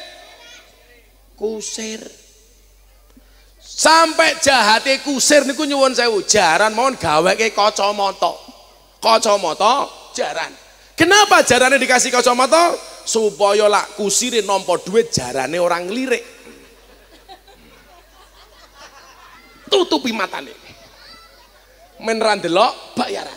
kusir. Sampai jahate kusir niku nyuwun sewu, jaran mawon gaweke kacamata. Kacamata jaran. Kenapa jarannya dikasih kacamata? Supaya lak kusire nampa duit jarane orang ngelirik. Tutupi matane. Men ra ndelok bayaran.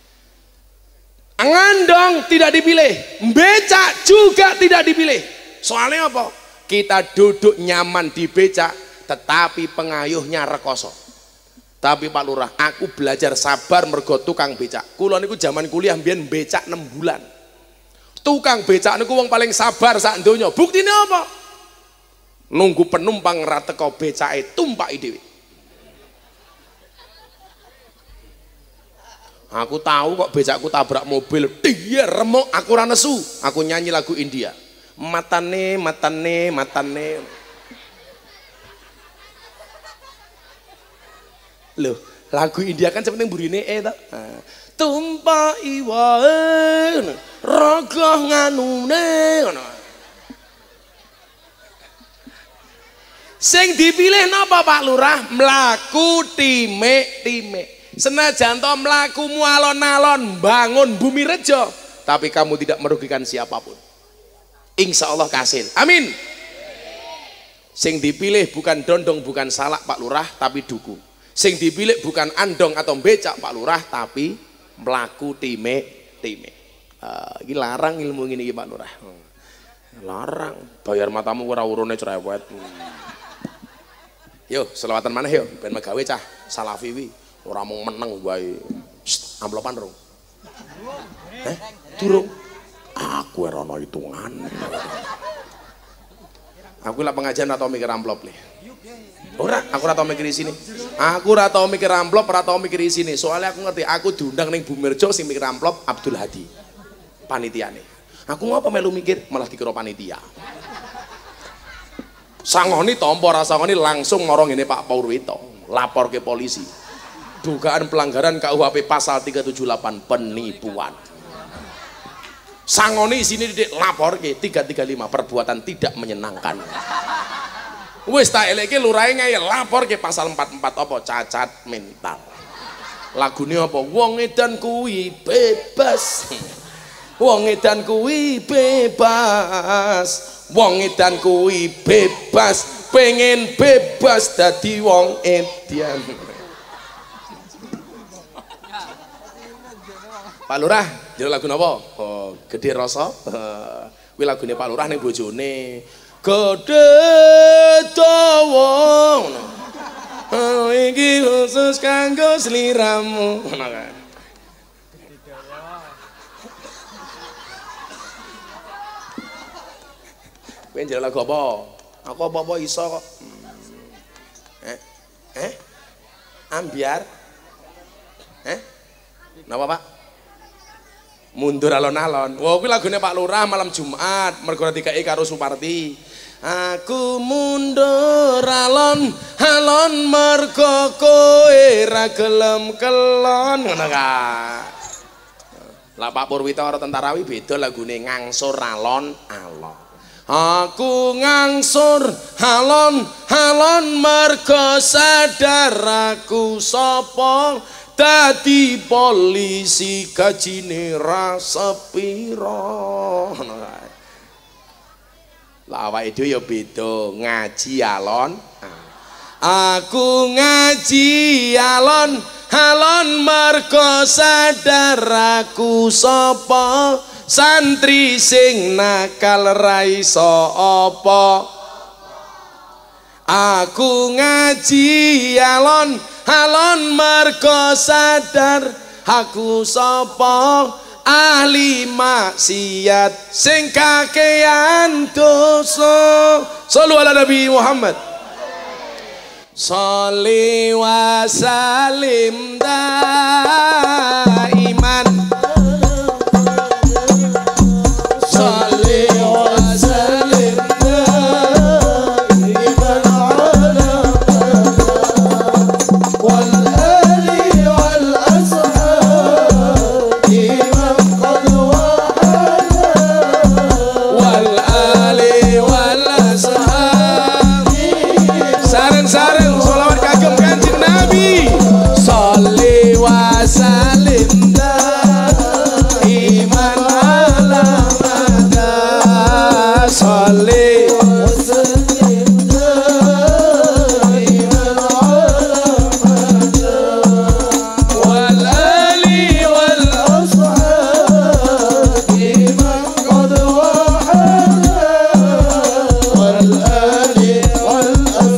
Ngandong tidak dipilih, becak juga tidak dipilih. Soalnya apa? Kita duduk nyaman di becak, tetapi pengayuhnya rekoso. Tapi Pak Lurah, aku belajar sabar mergo tukang becak. Kula niku zaman kuliah mbiyen becak 6 bulan. Tukang becak niku wong paling sabar sak donya. Buktine apa? Nunggu penumpang ra teko becake tumpaki dhewe. Aku tahu kok becakku tabrak mobil, dia remuk, aku ora nesu. Aku nyanyi lagu India. Matane. Loh, lagu India kan sepenting burine to. Tumpaki wae, rogoh nganune ngono. Sing dipilih napa Pak Lurah? Mlaku timek. Senajan to mlakumu alon-alon bangun bumi rejo, tapi kamu tidak merugikan siapapun. Insya Allah kasil. Amin. Sing dipilih bukan dondong, bukan salak Pak Lurah, tapi duku. Sing dipilih bukan andong atau becak Pak Lurah, tapi mlaku timek. Ini larang ilmu ini Pak Lurah. Larang. Bayar matamu ora urune cerewet. Yo, selawatan mana yo? Ben megawe cah salafiwi. Ora mau meneng wae. Amplopan rong. Durung. Aku ora ana hitungan. Aku lah pengajian atau mikir amplop le. Ora, aku ora tau mikir isine. Aku ora tau mikir amplop, ora tau mikir isine. Soalnya aku ngerti, aku diundang ning Bumirjo sing mikir amplop Abdul Hadi. Panitiane. Aku ngapa melu mikir malah dikira panitia. Sangoni tampa ra sangoni langsung marang ngene Pak Purwito, lapor ke polisi. Dugaan pelanggaran KUHP pasal 378 penipuan. Sangoni sini lapor ke 335 perbuatan tidak menyenangkan. Wis tak eleke lurahe ngayel lapor ke pasal 44 apa cacat mental. Lagune apa? Wong edan kuwi bebas. Wong edan kuwi bebas. Wong edan kuwi bebas. Pengen bebas dadi wong edan. Pak Lurah, jadi lagu napa? Oh, Gede Rasa. Kuwi lagune Pak Lurah ning bojone. Gede dawa ngono. Iki khusus kanggo sliramu. Ngono kan. Kowe jadi lagu apa? Aku apa-apa iso kok. Ambiar. Napa Pak? Mundur alon-alon. Wah, kuwi lagune Pak Lurah malam Jumat, mergo dikai karo Suparti. Aku mundur alon mergo kowe ra gelem kelon ngono ka. Lah Pak Purwito karo Tentarawi beda lagune ngangsur alon. Aku ngangsur alon mergo sadar aku sapa dadi polisi gajine ra sepiro. Lah awake dhewe ya beda ngaji alon. Aku ngaji alon mergo sadar aku sapa santri sing nakal ra iso apa. Aku ngaji alon mergo sadar aku sapa ahli maksiat sing kakean dosa. Shallu ala Nabi Muhammad. Sholli wa salim daiman. Sholli wa salim daiman ala wal ali wal ashabi man qad wahada wal ali wal ashabi. Sareng-sareng sholawat kagem Kanjeng Nabi. Sholli wa salim daiman ala mada. Sholli wa salim daiman ala mada wal ali wal ashabi man qad wahada wal ali wal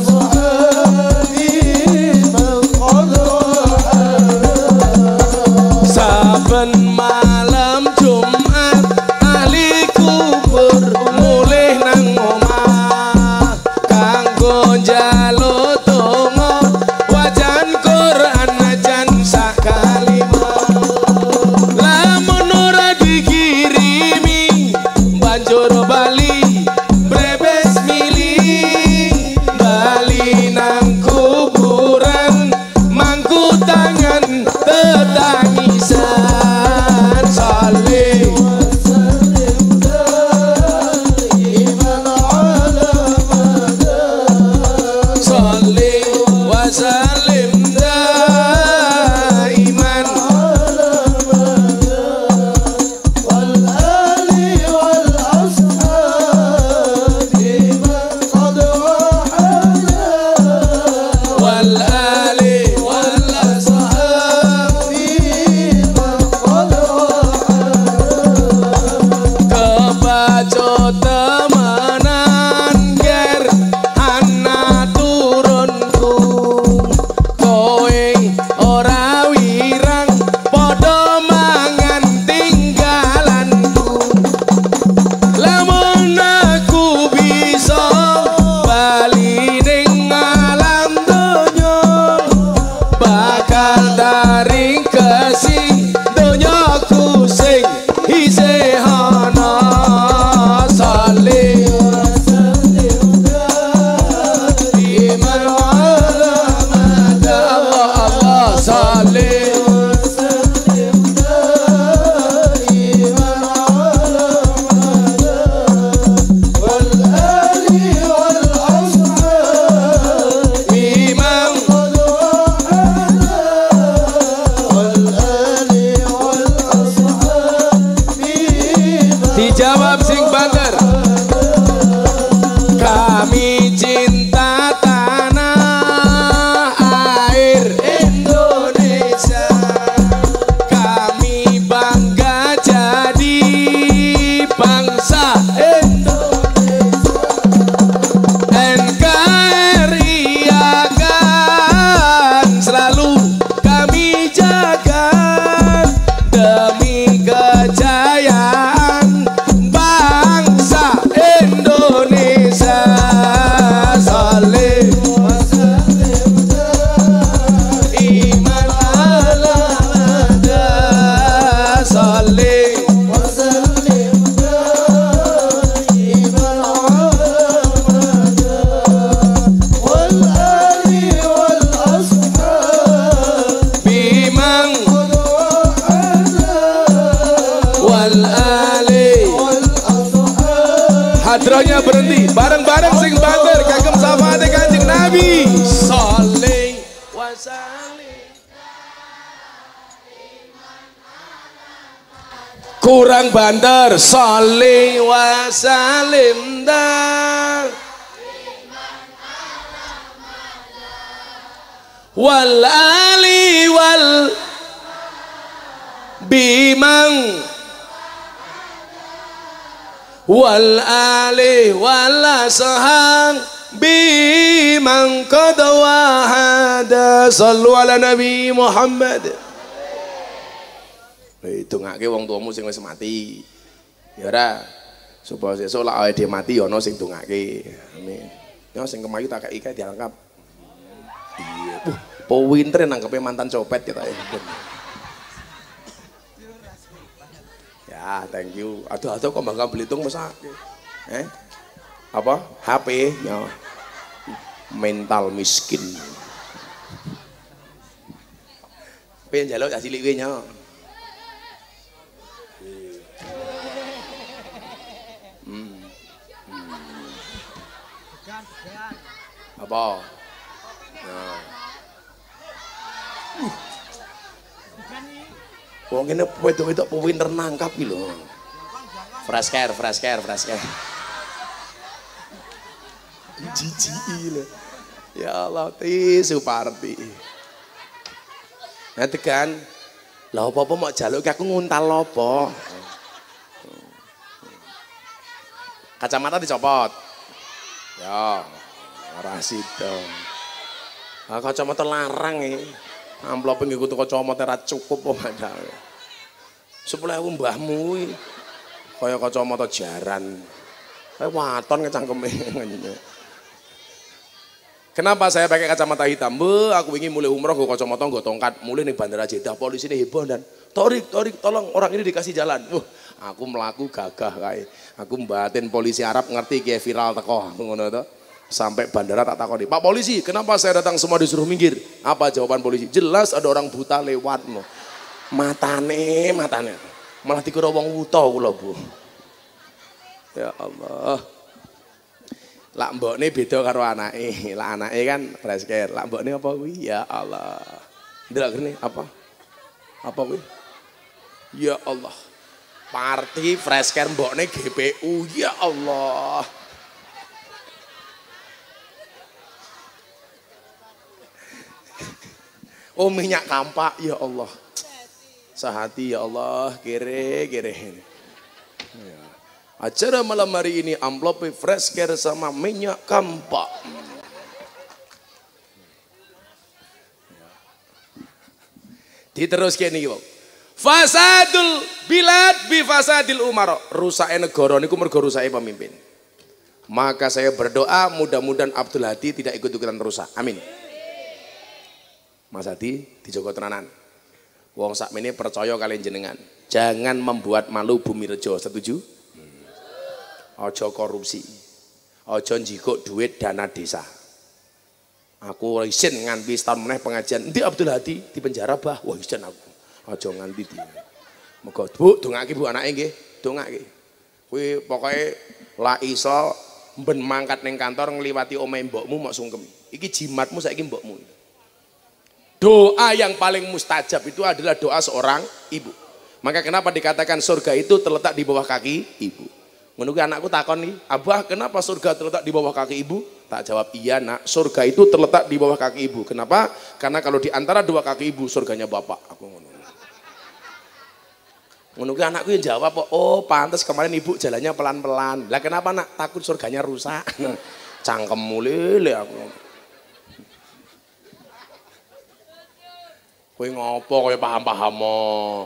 saben malam Jumat ahli kubur mulih nang omah kanggo njaluk donga wajan Quran najan sakalimah. Lamun ora dikirimi banjur bali brebes milih bali nang kuburan mangku tangan tetangisan. Sholli wa salim daiman ala mada. Sholli wa salim daiman ala mada wal ali wal ashabi man qad wahada wal ali wal ashabi man qad kebaco temenan ger ana turunku kowe ora wirang padha mangan tinggalanku. Lamun aku bisa bali ning alam donya bakal taring kesing donyaku sing isih ana. Sholli wa salim daiman ala mada. Allah sholli wa salim daiman ala mada wal ali wal ashabi man qad wahada wal ali wal ashabi. Dijawab sing banter. Kami cinta tanah air Indonesia. Kami bangga jadi bangsa Indonesia. NKRI akan selalu kami jaga demi kejayaan bangsa Indonesia. Badronya berhenti. Bareng-bareng sing banter kagem syafaate Kanjeng Nabi. Sholli wa sallim. Kurang banter. Sholli wa sallim dar. Wal ali wal bimang wal ali wal ashab bimang qad wahada sallu ala nabi Muhammad. Dongake wong tuamu sing wis mati ya ora supaya sesuk lak awake dhewe mati ya ana sing dongake amin ya sing kemayu tak kei kae diangkap iya po winter nangkepe mantan copet kita ya thank you aduh kok Bangka Belitung mesake apa HP ya mental miskin pengen njaluk tak cilik kowe nya apa nah wong ngene wedok-wedok pinter nangkap iki lho fresh care jiji lho ya Allah tisu party nanti kan lah apa-apa mau jaluk aku nguntal apa kacamata dicopot ya ora sida. Kacamata larang amplope nggo tuku kacamata ora cukup kok padahal. 10.000 mbahmu kuwi kaya kacamata jaran. Kayak waton kecangkeme. Kenapa saya pakai kacamata hitam? Aku ingin mulai umroh gue kacamata nggo tongkat, mulai ning Bandara Jeddah polisi ini heboh dan Torik, tolong orang ini dikasih jalan. Aku melaku gagah kae. Aku mbatin polisi Arab ngerti kayak viral teko ngono to. Sampai bandara tak takoni, Pak polisi, kenapa saya datang semua disuruh minggir? Apa jawaban polisi? Jelas ada orang buta lewat no. Matane. Malah dikira wong wuta kula, Bu. Ya Allah. Lak mbokne beda karo anake. Lak anake kan fresh care. Lak mbokne apa kuwi? Ya Allah. Ndelok kene apa? Apa kuwi? Ya Allah. Party fresh care mbokne GPU. Ya Allah. Oh minyak kampak ya Allah. Sehati ya Allah, kere. Ya. Acara malam hari ini amplop fresh care sama minyak kampak. Diteruskan nih, fasadul bilad bi fasadil umar. Rusake negara niku mergo rusake pemimpin. Maka saya berdoa mudah-mudahan Abdul Hadi tidak ikut-ikutan rusak. Amin. Mas Hadi dijogo tenanan. Wong sakmene percaya kalian jenengan. Jangan membuat malu Bumi Rejo. Setuju? Ojo korupsi. Ojo njikuk duit dana desa. Aku isin nganti setahun meneh pengajian. Endi Abdul Hadi di penjara bah. Wah isin aku. Ojo nganti di. Muga Bu dongake Bu anake nggih. Dongake. Kuwi pokoke la iso ben mangkat ning kantor ngliwati omahe mbokmu mok sungkem. Iki jimatmu saiki mbokmu. Doa yang paling mustajab itu adalah doa seorang ibu. Maka kenapa dikatakan surga itu terletak di bawah kaki ibu? Menunggu anakku takon nih, Abah kenapa surga terletak di bawah kaki ibu? Tak jawab, iya nak, surga itu terletak di bawah kaki ibu. Kenapa? Karena kalau di antara dua kaki ibu surganya bapak. Aku ngomong. Menunggu anakku yang jawab, oh pantas kemarin ibu jalannya pelan-pelan. Lah kenapa nak? Takut surganya rusak. Cangkemmu lele aku ngomong. Kowe ngopo kowe paham-paham mo.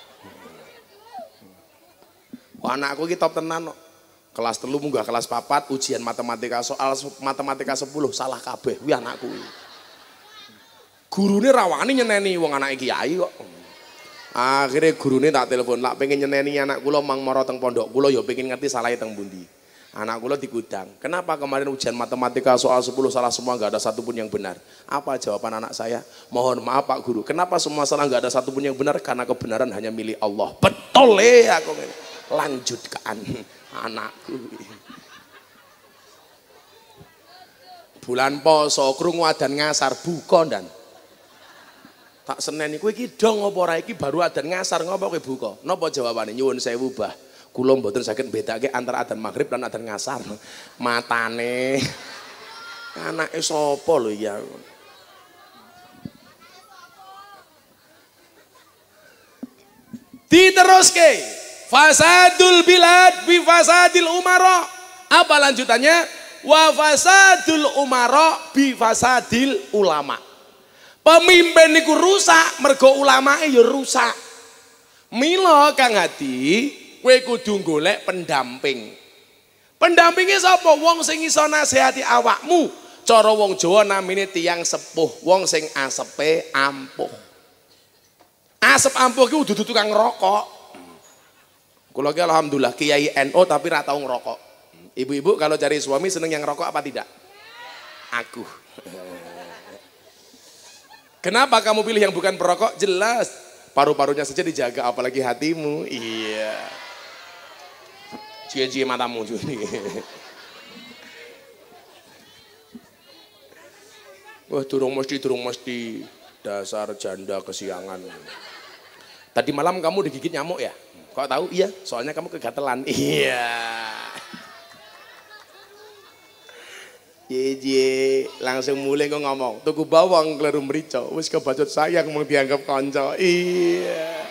Anakku iki top tenan kok. Kelas 3 munggah kelas 4 ujian matematika soal matematika 10 salah kabeh kuwi anakku. Gurune rawani nyeneni wong anake kiai kok. Akhirnya gurune tak telepon, lak pengen nyeneni anak kula mang mara teng pondok kula ya pengen ngerti salahe teng pundi. Anak kula digudang. Kenapa kemarin ujian matematika soal 10 salah semua enggak ada satupun yang benar? Apa jawaban anak saya? Mohon maaf Pak Guru. Kenapa semua salah enggak ada satupun yang benar? Karena kebenaran hanya milik Allah. Betul aku. Lanjutkan anakku. Bulan poso krungu adzan ngasar buka ndan. Tak seneni kowe iki dong apa ora iki baru adzan ngasar ngopo kowe buka? Napa jawabane? Nyuwun sewu, Mbah. Kula mboten saged mbedakake antara adzan maghrib lan adzan ngasar. Matane anake sapa lho ya. Diteruske fasadul bilad bi fasadil umara. Apa lanjutannya? Wa fasadul umara bi fasadil ulama. Pemimpin niku rusak mergo ulamae ya rusak. Mila Kang Hadi, kowe kudu golek pendamping. Pendampinge sapa? Wong sing iso nasihati awakmu. Cara wong Jawa namine tiyang sepuh, wong sing asepe ampuh. Asep ampuh ki dudu tukang rokok. Kula ki alhamdulillah kiai NU tapi ra tau ngerokok. Ibu-ibu kalau cari suami seneng yang rokok apa tidak? Aku. Kenapa kamu pilih yang bukan perokok? Jelas paru-parunya saja dijaga, apalagi hatimu. Iya. Cie-cie matamu Juni. Wah, durung mesti dasar janda kesiangan. Tadi malam kamu digigit nyamuk ya? Kok tahu? Iya, soalnya kamu kegatelan. Iya. Ye langsung mulai kok ngomong tuku bawang kleru merica wis kebacut sayang mau dianggap kanca. Iya.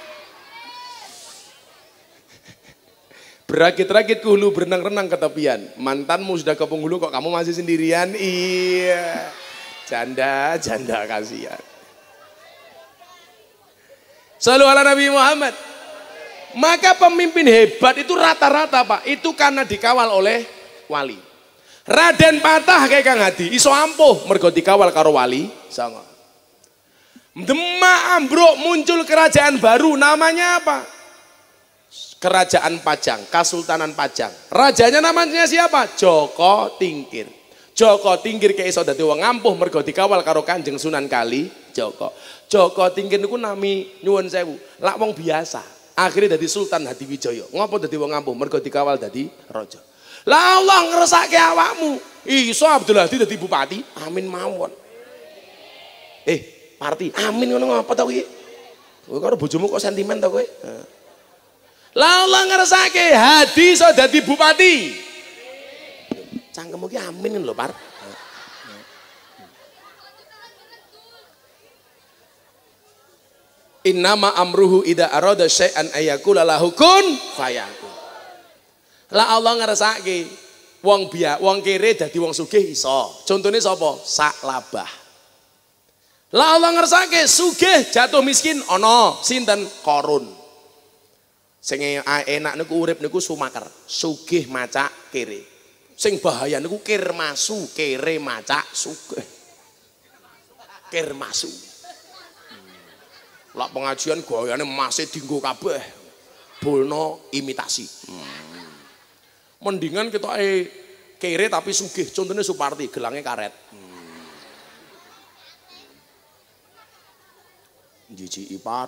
Berakit-rakit ke hulu berenang-renang ke tepian. Mantanmu sudah ke penghulu kok kamu masih sendirian. Iya. Janda kasihan. Shallu ala Nabi Muhammad. Maka pemimpin hebat itu rata-rata Pak, itu karena dikawal oleh wali. Raden Patah kayak Kang Hadi iso ampuh mergo dikawal karo wali songo. Demak ambruk muncul kerajaan baru namanya apa? Kerajaan Pajang, Kasultanan Pajang. Rajanya namanya siapa? Joko Tingkir. Joko Tingkir kayak iso dadi wong ampuh mergo dikawal karo Kanjeng Sunan Kali Joko. Joko Tingkir niku nami nyuwun sewu, lak wong biasa. Akhirnya dadi Sultan Hadiwijaya. Ngopo dadi wong ampuh mergo dikawal dadi raja. Lah Allah ngeresake awakmu. Iso Abdul Hadi dadi bupati. Amin mawon. Parti. Amin ngono ngapa ta kuwi? Kowe karo bojomu kok sentimen ta kowe? Lah Allah ngeresake Hadi iso dadi bupati. Cangkemmu ki amin lho, Par. Innama amruhu idza arada syai'an ayakula lahu kun fayakun. Lah Allah ngeresake wong kere dadi wong sugih iso. Contone sapa? Saklabah. Lah Allah ngeresake sugih jatuh miskin ana sinten? Korun. Sing enak niku urip niku sumaker, sugih macak kere. Sing bahaya niku kir masu, kere macak sugih. Kir masu. Lah pengajian gayane masih dienggo kabeh. Bolno imitasi. Mendingan kita kere tapi sugih, contohnya Suparti, gelangnya karet. Jiji ipar.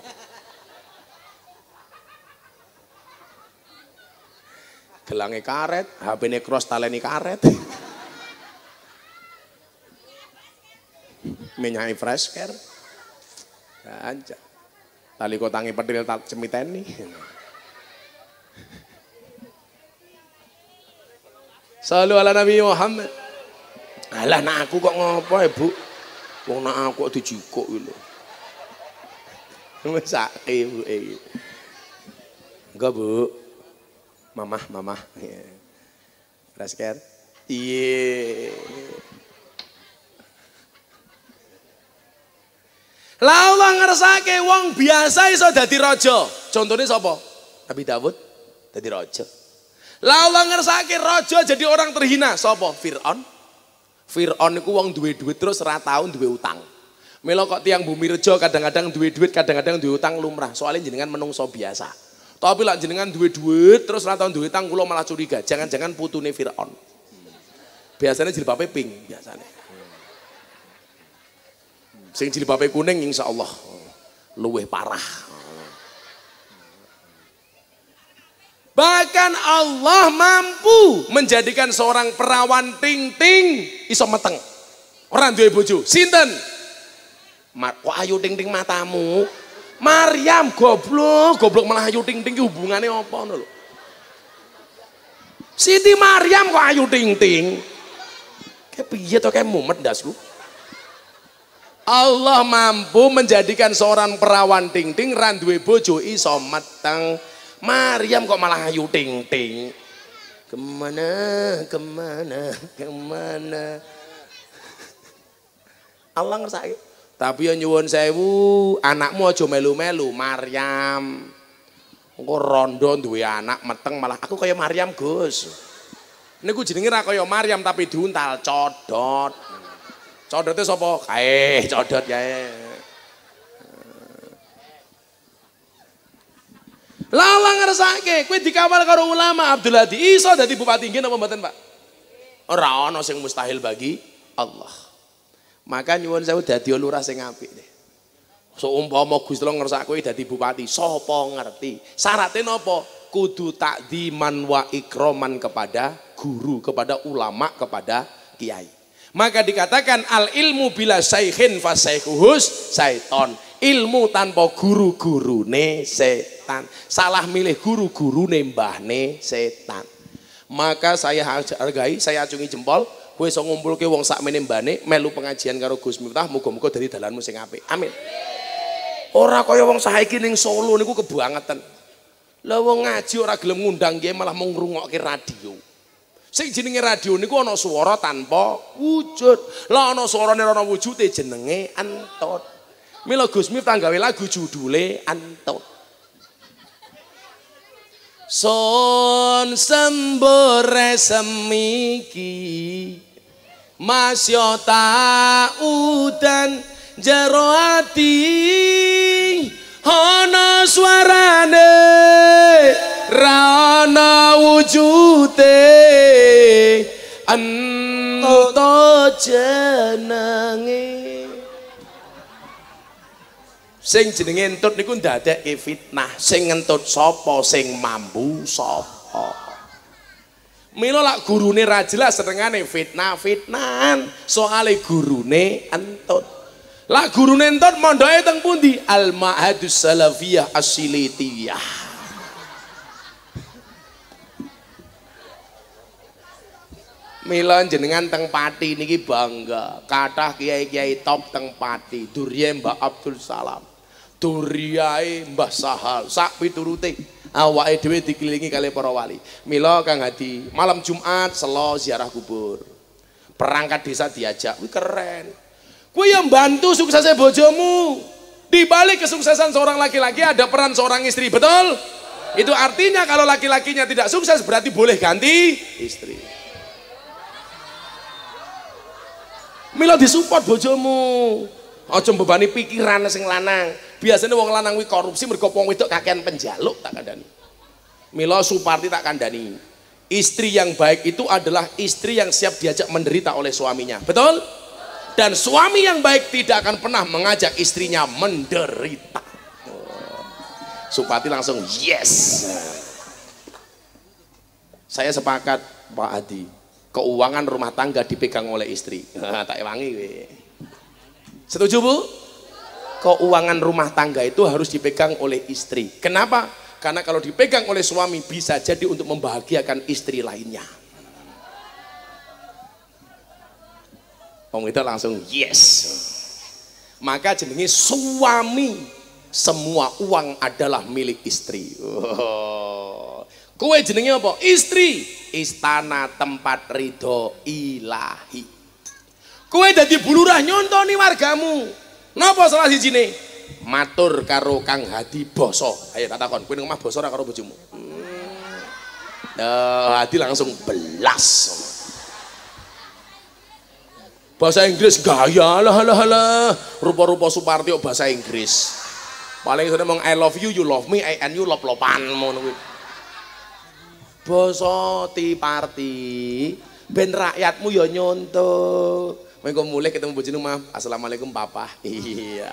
Gelangnya karet, HP-ne cross taleni karet. Menyai fresh care. Aja. Tali kotangi pedil tak cemiteni. Shallu ala Nabi Muhammad. Alah nak aku kok ngopo Bu? Wong nak aku kok dijikuk iki lho. Mesake Bu iki. Enggak Bu. Mamah. Fresh care. Iye. Lah Allah ngersake wong biasa iso dadi raja. Contohnya sapa? Nabi Daud dadi raja. Lah Allah ngersake raja jadi orang terhina. Sapa? Fir'aun. Fir'aun niku wong duwe duit terus ora tau duwe utang. Mila kok tiang bumi rejo kadang-kadang duwe duit, kadang-kadang duwe utang lumrah. Soalnya jenengan menungso biasa. Tapi lak jenengan duwe duit terus ora tau duwe utang kula malah curiga. Jangan-jangan putune Fir'aun. Biasanya jilbabe pink biasanya. Sing jilbabe kuning insyaallah luwih parah. Bahkan Allah mampu menjadikan seorang perawan ting-ting iso meteng. Orang duwe bojo. Sinten? Kok ayu ting-ting matamu? Maryam goblok malah ayu ting-ting ki hubungane apa ngono lho. Siti Maryam kok ayu ting-ting. Kayak piye to kayak mumet ndasku? Allah mampu menjadikan seorang perawan ting-ting ra duwe bojo iso meteng. Maryam kok malah ayu ting-ting. Kemana? Allah ngersake. Tapi ya nyuwun sewu, anakmu aja melu-melu. Maryam engko rondo duwe anak meteng malah aku kaya Maryam, Gus. Niku jenenge ra kaya Maryam tapi diuntal codot. Codote sapa? Kae, codot kae. Lala ngersake, kowe dikawal karo ulama Abdul Hadi iso dadi bupati nggih napa mboten, Pak? Ora ana sing mustahil bagi Allah. Maka nyuwun sewu dadi lurah sing apik deh. Seumpama Gusti Allah ngersake kowe dadi bupati, sapa ngerti? Syaratnya napa? Kudu takdiman wa ikroman kepada guru, kepada ulama, kepada kiai. Maka dikatakan al ilmu bila saikhin fasaikuhus syaiton. Ilmu tanpa guru-gurune setan. Salah milih guru-gurune mbahne setan. Maka saya hargai, saya acungi jempol. Kowe iso ngumpulke wong sakmene mbane melu pengajian karo Gus Miftah, muga-muga dadi dalanmu sing apik. Amin. Ora kaya wong saiki ning Solo niku kebangetan. Lah wong ngaji ora gelem ngundang kiye malah mau ngrungokke radio. Sing jenenge radio niku ana swara tanpa wujud. Lah ana swarane ora ana wujude jenenge entut. Mila Gus Miftah gawe lagu judule Antut. Son sembore semiki masyota udan jero ati ana swarane ra ana wujude entut jenenge. Sing jenenge entut niku ndadekke fitnah. Sing ngentut sapa, sing mambu sapa. Mila lak gurune ra jelas senengane fitnah-fitnahan, soale gurune entut. Lak gurune entut mondoke teng pundi? Al Ma'hadus Salafiyah As-Silitiyah. Mila jenengan teng Pati niki bangga. Kathah kiai-kiai top teng Pati. Durye Mbak Abdul Salam. Duriae Mbah Sahal, sak piturute awake dhewe dikelilingi kali para wali. Mila Kang Hadi, malam Jumat selo ziarah kubur. Perangkat desa diajak, wih keren. Kuwi yang bantu suksesnya bojomu. Di balik kesuksesan seorang laki-laki ada peran seorang istri, betul? Itu artinya kalau laki-lakinya tidak sukses berarti boleh ganti istri. Mila disupport bojomu. Aja mbebani pikiran sing lanang. Biasanya wong lanang kuwi korupsi mergo wong wedok kakean penjaluk tak kandhani. Mila Suparti tak kandhani. Istri yang baik itu adalah istri yang siap diajak menderita oleh suaminya. Betul? Dan suami yang baik tidak akan pernah mengajak istrinya menderita. Suparti langsung yes. Saya sepakat Pak Adi. Keuangan rumah tangga dipegang oleh istri. Tak ewangi kowe. Setuju Bu? Keuangan rumah tangga itu harus dipegang oleh istri. Kenapa? Karena kalau dipegang oleh suami bisa jadi untuk membahagiakan istri lainnya. Wong itu langsung yes. Maka jenenge suami, semua uang adalah milik istri. Kowe jenenge apa? Istri, istana tempat ridho ilahi. Kowe dadi bulurah nyontoni wargamu. Napa salah sijine? Matur karo Kang Hadi basa. Ayo tak takon, kowe nang omah basa ora karo bojomu? Hadi langsung belas. Bahasa Inggris gaya lah. Rupa-rupa Suparti kok bahasa Inggris. Paling isine mong I love you, you love me, I and you lop-lopan ngono kuwi. Basa Tiparti ben rakyatmu ya nyonto. Mengko mulai ketemu bojone mah, assalamualaikum papa. Iya.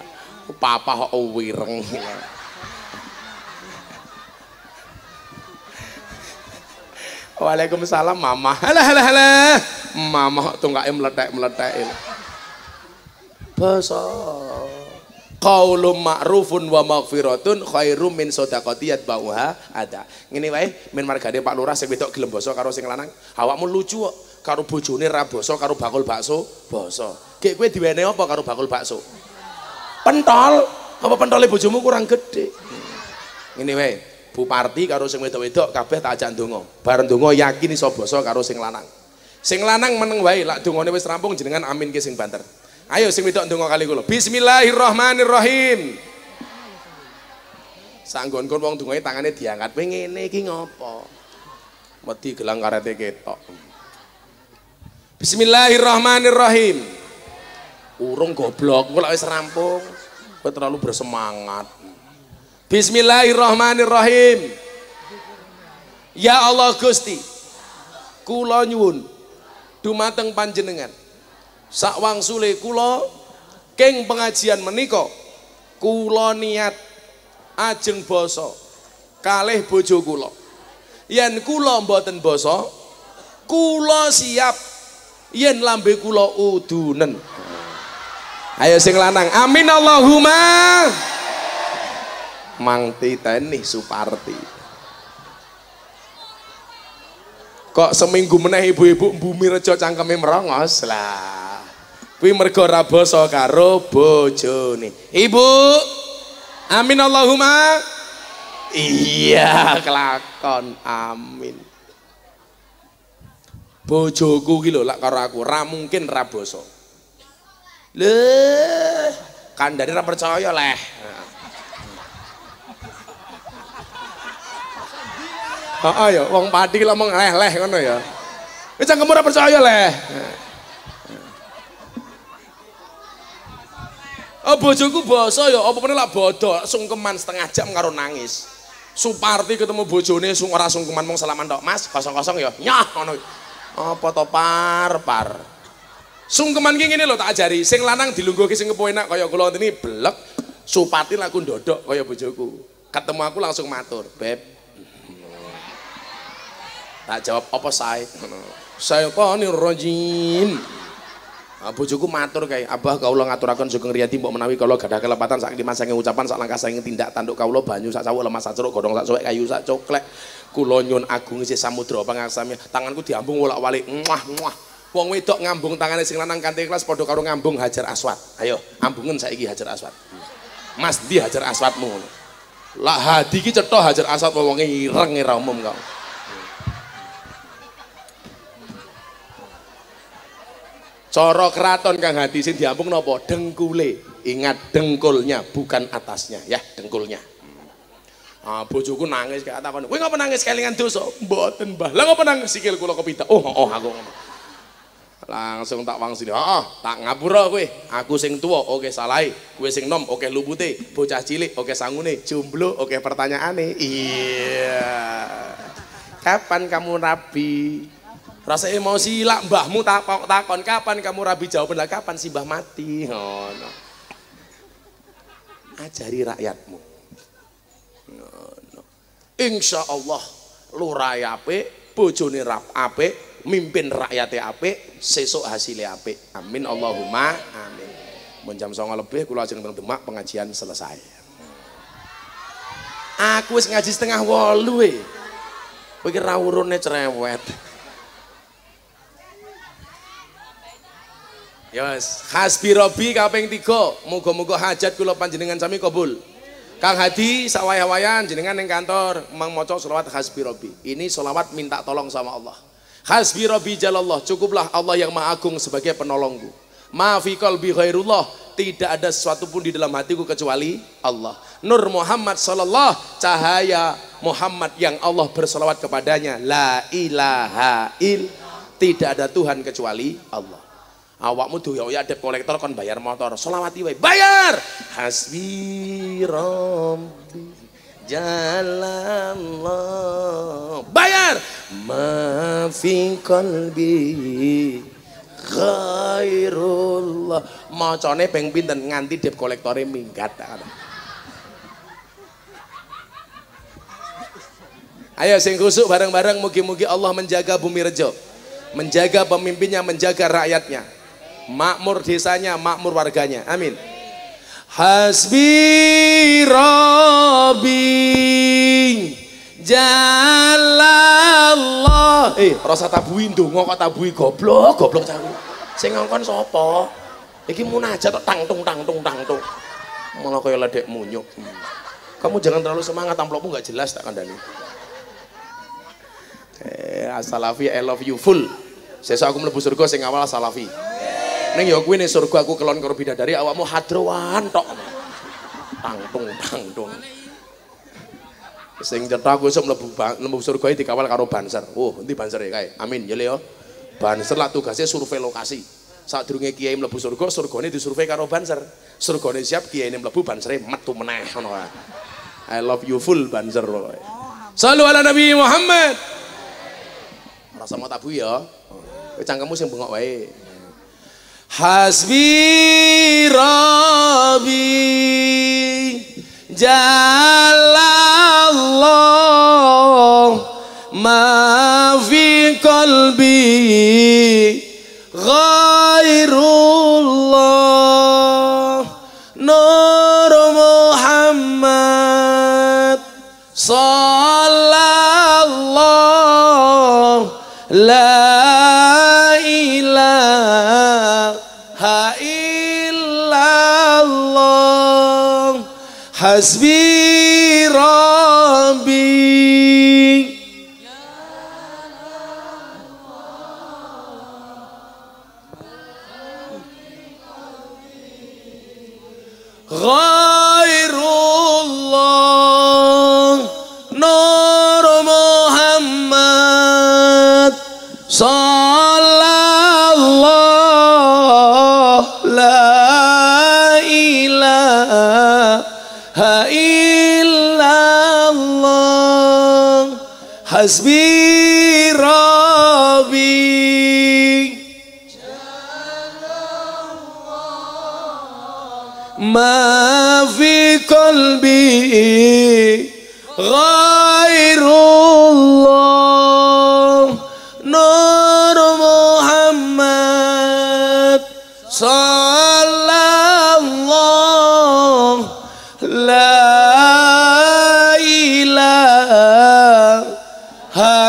Papa kok wireng. Waalaikumsalam mama. Halah. Mama tunggake meletek. Basa. Qaulun ma'rufun wa maghfiratun khairum min shadaqati yatba'uha ada. Ngene wae men margane Pak Lurah sing wedok gelem basa karo sing lanang. Awakmu lucu kok karo bojone ra basa karo bakul bakso basa. Gek kowe diwene apa karo bakul bakso? Pentol. Apa pentole bojomu kurang gede? Ngene wae. Bu Parti karo sing wedok-wedok kabeh tak ajak ndonga. Bareng ndonga yakin iso basa karo sing lanang. Sing lanang meneng wae lak dongane wis rampung jenengan amin ke sing banter. Ayo sing wedok ndonga kali kula. Bismillahirrahmanirrahim. Sanggon-kon wong dongane tangane diangkat. Kowe ngene iki ngopo? Wedi gelang karete ketok. Bismillahirrahmanirrahim. Urung goblok, kok wis rampung. Kowe terlalu bersemangat. Bismillahirrahmanirrahim. Ya Allah Gusti, kula nyuwun dumateng panjenengan sawangsule kula keng pengajian menika kula niat ajeng basa kalih bojo kula. Yen kula mboten basa, kula siap yen lambe kula udunen. Ayo sing lanang, amin Allahumma. Mang Titeni Suparti. Kok seminggu meneh ibu-ibu Bumi Rejo cangkeme merongos lah. Kuwi mergo ra basa karo bojone. Ibu, amin Allahumma. Iya, kelakon amin. Bojoku ki lho lak karo aku ra mungkin ra basa. Leh, kandhane ra percaya leh. Ya, wong padi ki ngomong leh ngono ya. Wis cangkemmu ora percaya leh. Oh bojoku basa ya, apa meneh lak bodo, sungkeman setengah jam karo nangis. Suparti ketemu bojone ora sungkeman mung salaman tok, Mas, kosong-kosong ya. Nyah ngono. Apa to par. Sungkeman ki ngene lho tak ajari, sing lanang dilungguhke sing kepenak kaya kula ngene blek. Suparti laku ndodok kaya bojoku. Ketemu aku langsung matur, "Beb, tak jawab apa sae Syaitonir rajim." Bojoku matur kae, "Abah kawula ngaturaken sugeng riyadi mbok menawi kawula gadah kelepatan sak liman saking ucapan sak langkah saking tindak tanduk kawula banyu sak sawuk lemas sak curuk godhong sak suwek kayu sak coklek kula nyun agung isih samudra pangarsami." Tanganku diambung wolak-walik muah. Wong wedok ngambung tangane sing lanang kanthi ikhlas padha karo ngambung Hajar Aswad. Ayo ambungen saiki Hajar Aswad. Mas ndi Hajar Aswadmu ngono. Lah hadi ki cetha Hajar Aswad wonge ireng ora umum kok. Cara keraton Kang Hadi sing diambung napa? Dengkule. Ingat dengkulnya bukan atasnya ya, dengkulnya. Bojoku nangis kayak takon, "Kowe ngapa nangis kelingan dosa?" "Mboten, Mbah." "Lah ngapa nangis sikil kula kepitak?" Oh aku ngono. Langsung tak wangsuli. Tak ngapura kowe. Aku sing tuwa, oke salahe. Kowe sing nom, oke lupute. Bocah cilik, oke sangune. Jomblo, oke pertanyaane. Iya. Kapan kamu rabi? Rasa emosi lah mbahmu takon kapan kamu rabi, jawaban kapan si mbah mati. Ngono. Ajari rakyatmu. Ngono. Insya Allah lurah apik, bojone apik, mimpin rakyatnya apik, sesuk hasilnya apik. Amin Allahumma amin. Mun jam 09.00 lebih kula ajeng teng Demak pengajian selesai. Aku wis ngaji 7:30 kowe iki ra urune cerewet. Yes, hasbi Robi kaping 3. Muga-muga hajat kula panjenengan sami kabul. Kang Hadi sawaya-wayan jenengan ning kantor mang maca selawat hasbi Robi. Ini selawat minta tolong sama Allah. Hasbi Robi jalallah, cukuplah Allah yang Maha Agung sebagai penolongku. Ma fi qalbi ghairullah, tidak ada sesuatu pun di dalam hatiku kecuali Allah. Nur Muhammad sallallahu, cahaya Muhammad yang Allah berselawat kepadanya. La ilaha il, tidak ada Tuhan kecuali Allah. Awakmu doyo ya dep kolektor kon bayar motor, selawati wae bayar. Hasbi Rabbi jalallah, bayar. Ma fi qalbi ghairullah, macane ping pinten nganti dep kolektore minggat. Ayo sing khusuk bareng-bareng, mugi-mugi Allah menjaga Bumi Rejo, menjaga pemimpinnya, menjaga rakyatnya, makmur desanya, makmur warganya. Amin. Hasbi Rabbi Jalallah. Rasa tabui ndonga kok tabui goblok caku. Sing ngongkon sapa? Iki munajat tok tangtung. Malah kaya ledek munyuk. Kamu jangan terlalu semangat, amplopmu nggak jelas tak kandani. As-Salafi I love you full. Sesuk aku mlebu surga sing awal Salafi. Ning ya kuwi ning surga aku kelon karo bidadari, awakmu hadrowan tok. Tangtung. Sing cetok aku esuk mlebu surga iki dikawal karo banser. Oh, endi banser e kae? Amin ya le yo. Banser lah tugasnya survei lokasi. Sadurunge kiai mlebu surga, surgane disurvei karo banser. Surgane siap, kiyaine mlebu, bansere metu meneh ngono kae. I love you full banser pokoke. Shallu ala Nabi Muhammad. Rasa mau tabu ya. Cangkemmu sing bengok wae. Hasbi Rabbi Jalallah ma fi qalbi ghairullah Nur Muhammad sallallahu la ilaha illallah hasbi rabbi ghairullah Nur Muhammad sallallahu la ilaha illallah hasbi rabbi ma fi qalbi ghairullah Nur Muhammad sallallahu la ilaha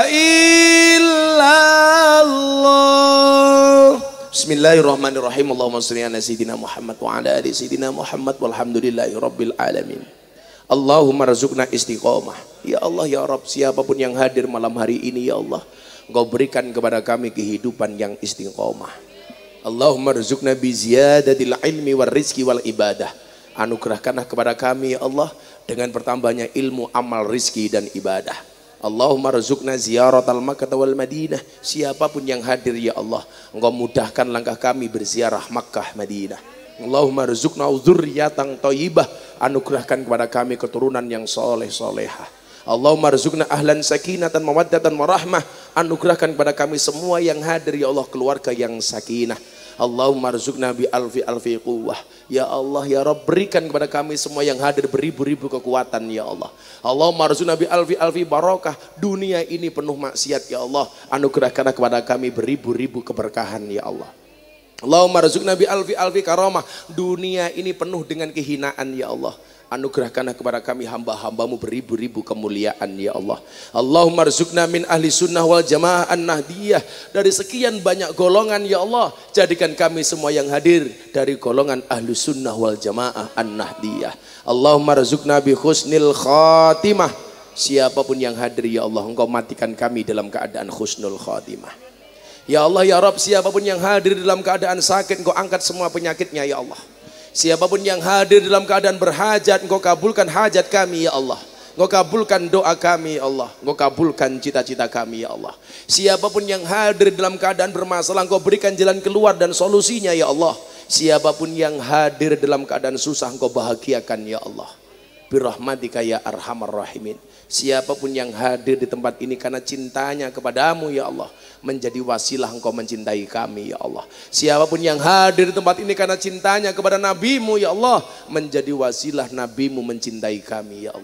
illallah. Bismillahirrahmanirrahim. Allahumma shalli ala sayyidina Muhammad wa ala ali sayyidina Muhammad walhamdulillahi rabbil alamin. Allahumma rzuqna istiqomah. Ya Allah ya Rabb, siapapun yang hadir malam hari ini ya Allah, Engkau berikan kepada kami kehidupan yang istiqomah. Allahumma rzuqna bi ziyadatil ilmi war rizki wal ibadah. Anugerahkanlah kepada kami ya Allah dengan bertambahnya ilmu, amal, rizki dan ibadah. Allahumma rzuqna ziyaratal Makkah wal Madinah. Siapapun yang hadir ya Allah, Engkau mudahkan langkah kami berziarah Makkah Madinah. Allahumma rzuqna dzurriyyatan thayyibah. Anugerahkan kepada kami keturunan yang soleh solehah. Allahumma rzuqna ahlan sakinatan mawaddatan warahmah. Anugerahkan kepada kami semua yang hadir ya Allah keluarga yang sakinah. Allahumma rzuqna bi alfi quwwah. Ya Allah ya Rabb, berikan kepada kami semua yang hadir beribu-ribu kekuatan ya Allah. Allahumma rzuqna bi alfi barakah. Dunia ini penuh maksiat ya Allah, anugerahkanlah kepada kami beribu-ribu keberkahan ya Allah. Allahumma rzuqna bi alfi karamah. Dunia ini penuh dengan kehinaan ya Allah, anugerahkanlah kepada kami hamba-hambamu beribu-ribu kemuliaan ya Allah. Allahumma rzuqna min ahli sunnah wal jamaah an-nahdiyah. Dari sekian banyak golongan ya Allah, jadikan kami semua yang hadir dari golongan ahli sunnah wal jamaah an-nahdiyah. Allahumma rzuqna bi husnil khatimah. Siapapun yang hadir ya Allah, Engkau matikan kami dalam keadaan husnul khatimah. Ya Allah ya Rabb, siapapun yang hadir dalam keadaan sakit, Engkau angkat semua penyakitnya ya Allah. Siapapun yang hadir dalam keadaan berhajat, Engkau kabulkan hajat kami ya Allah. Engkau kabulkan doa kami ya Allah. Engkau kabulkan cita-cita kami ya Allah. Siapapun yang hadir dalam keadaan bermasalah, Engkau berikan jalan keluar dan solusinya ya Allah. Siapapun yang hadir dalam keadaan susah, Engkau bahagiakan ya Allah. Birahmatika ya arhamar rahimin. Siapapun yang hadir di tempat ini karena cintanya kepadamu ya Allah, menjadi wasilah Engkau mencintai kami ya Allah. Siapapun yang hadir di tempat ini karena cintanya kepada nabimu ya Allah, menjadi wasilah nabimu mencintai kami ya Allah.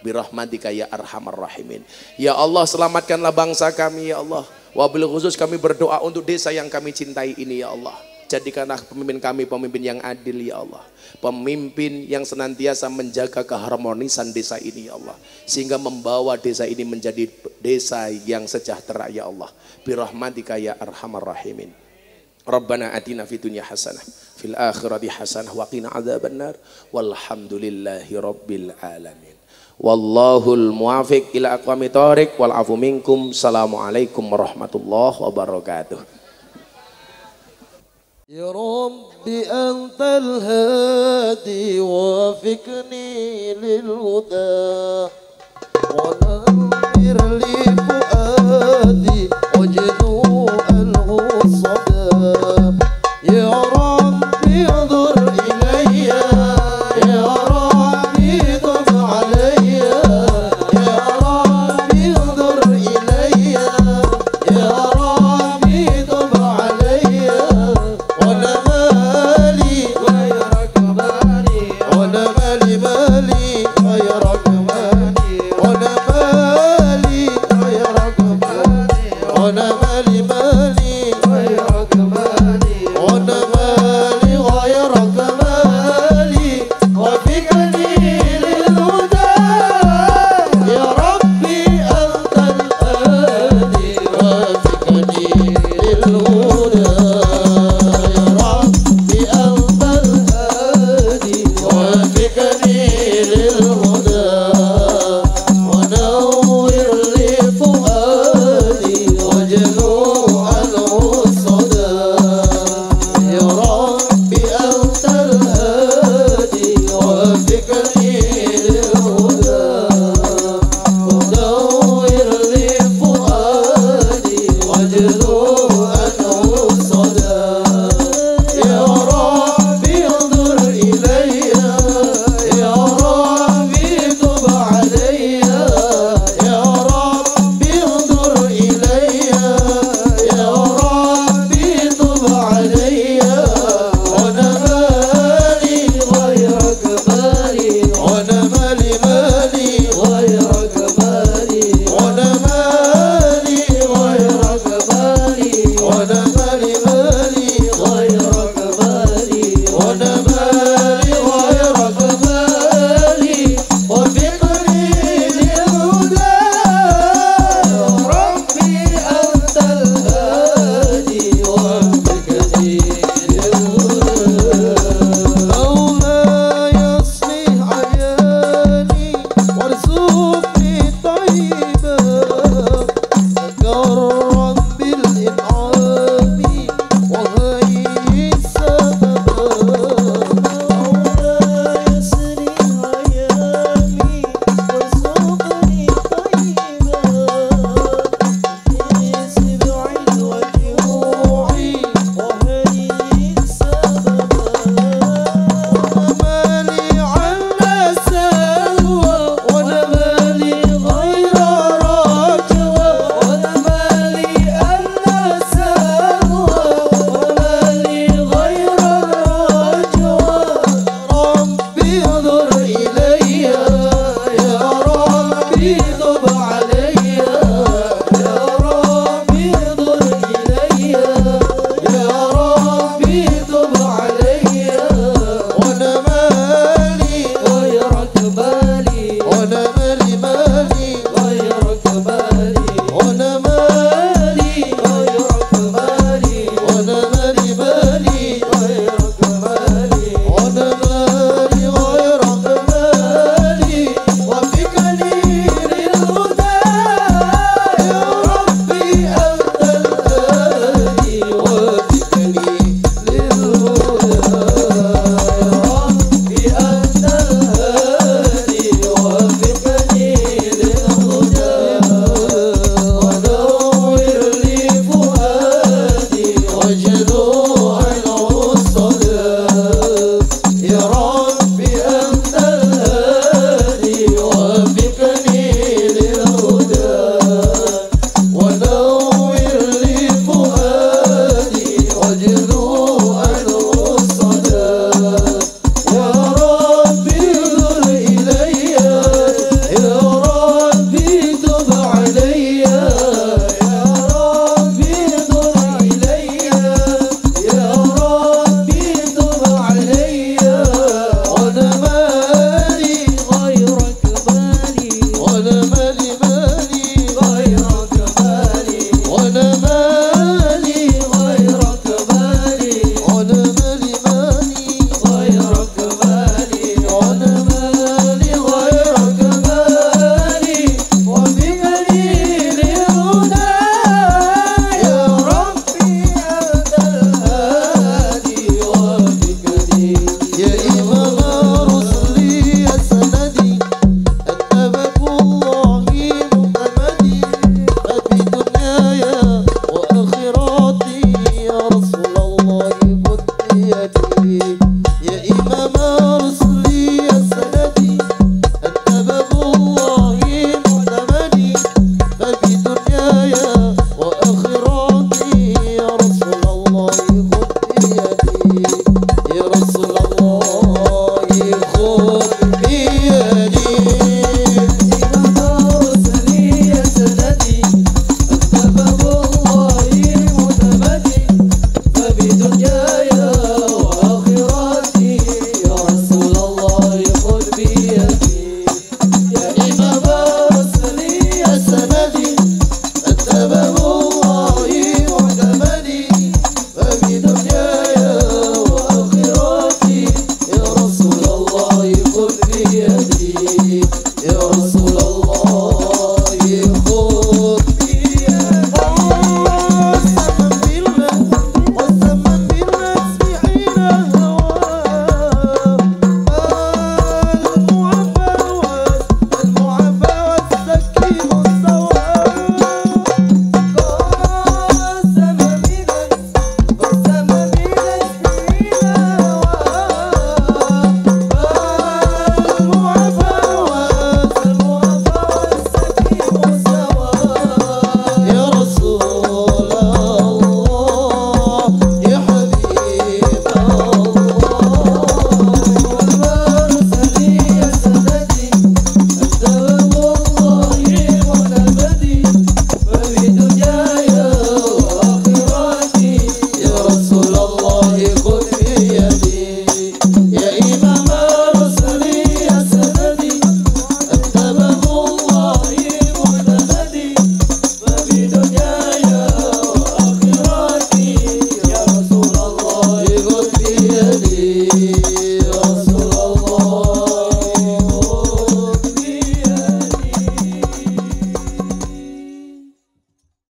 birahmatika ya arhamar rahimin. Ya Allah, selamatkanlah bangsa kami ya Allah. Wabil khusus kami berdoa untuk desa yang kami cintai ini ya Allah. Jadikanlah pemimpin kami pemimpin yang adil ya Allah. Pemimpin yang senantiasa menjaga keharmonisan desa ini ya Allah. Sehingga membawa desa ini menjadi desa yang sejahtera ya Allah. Birahmatika ya arhamar rahimin. Rabbana atina fid dunya hasanah fil akhirati hasanah wa qina adzabannar. Walhamdulillahi rabbil alamin. Wallahul muwafiq ila aqwamit thoriq wal afu minkum. Assalamualaikum warahmatullahi wabarakatuh. يا رب أنت الهادي وافقني للهدى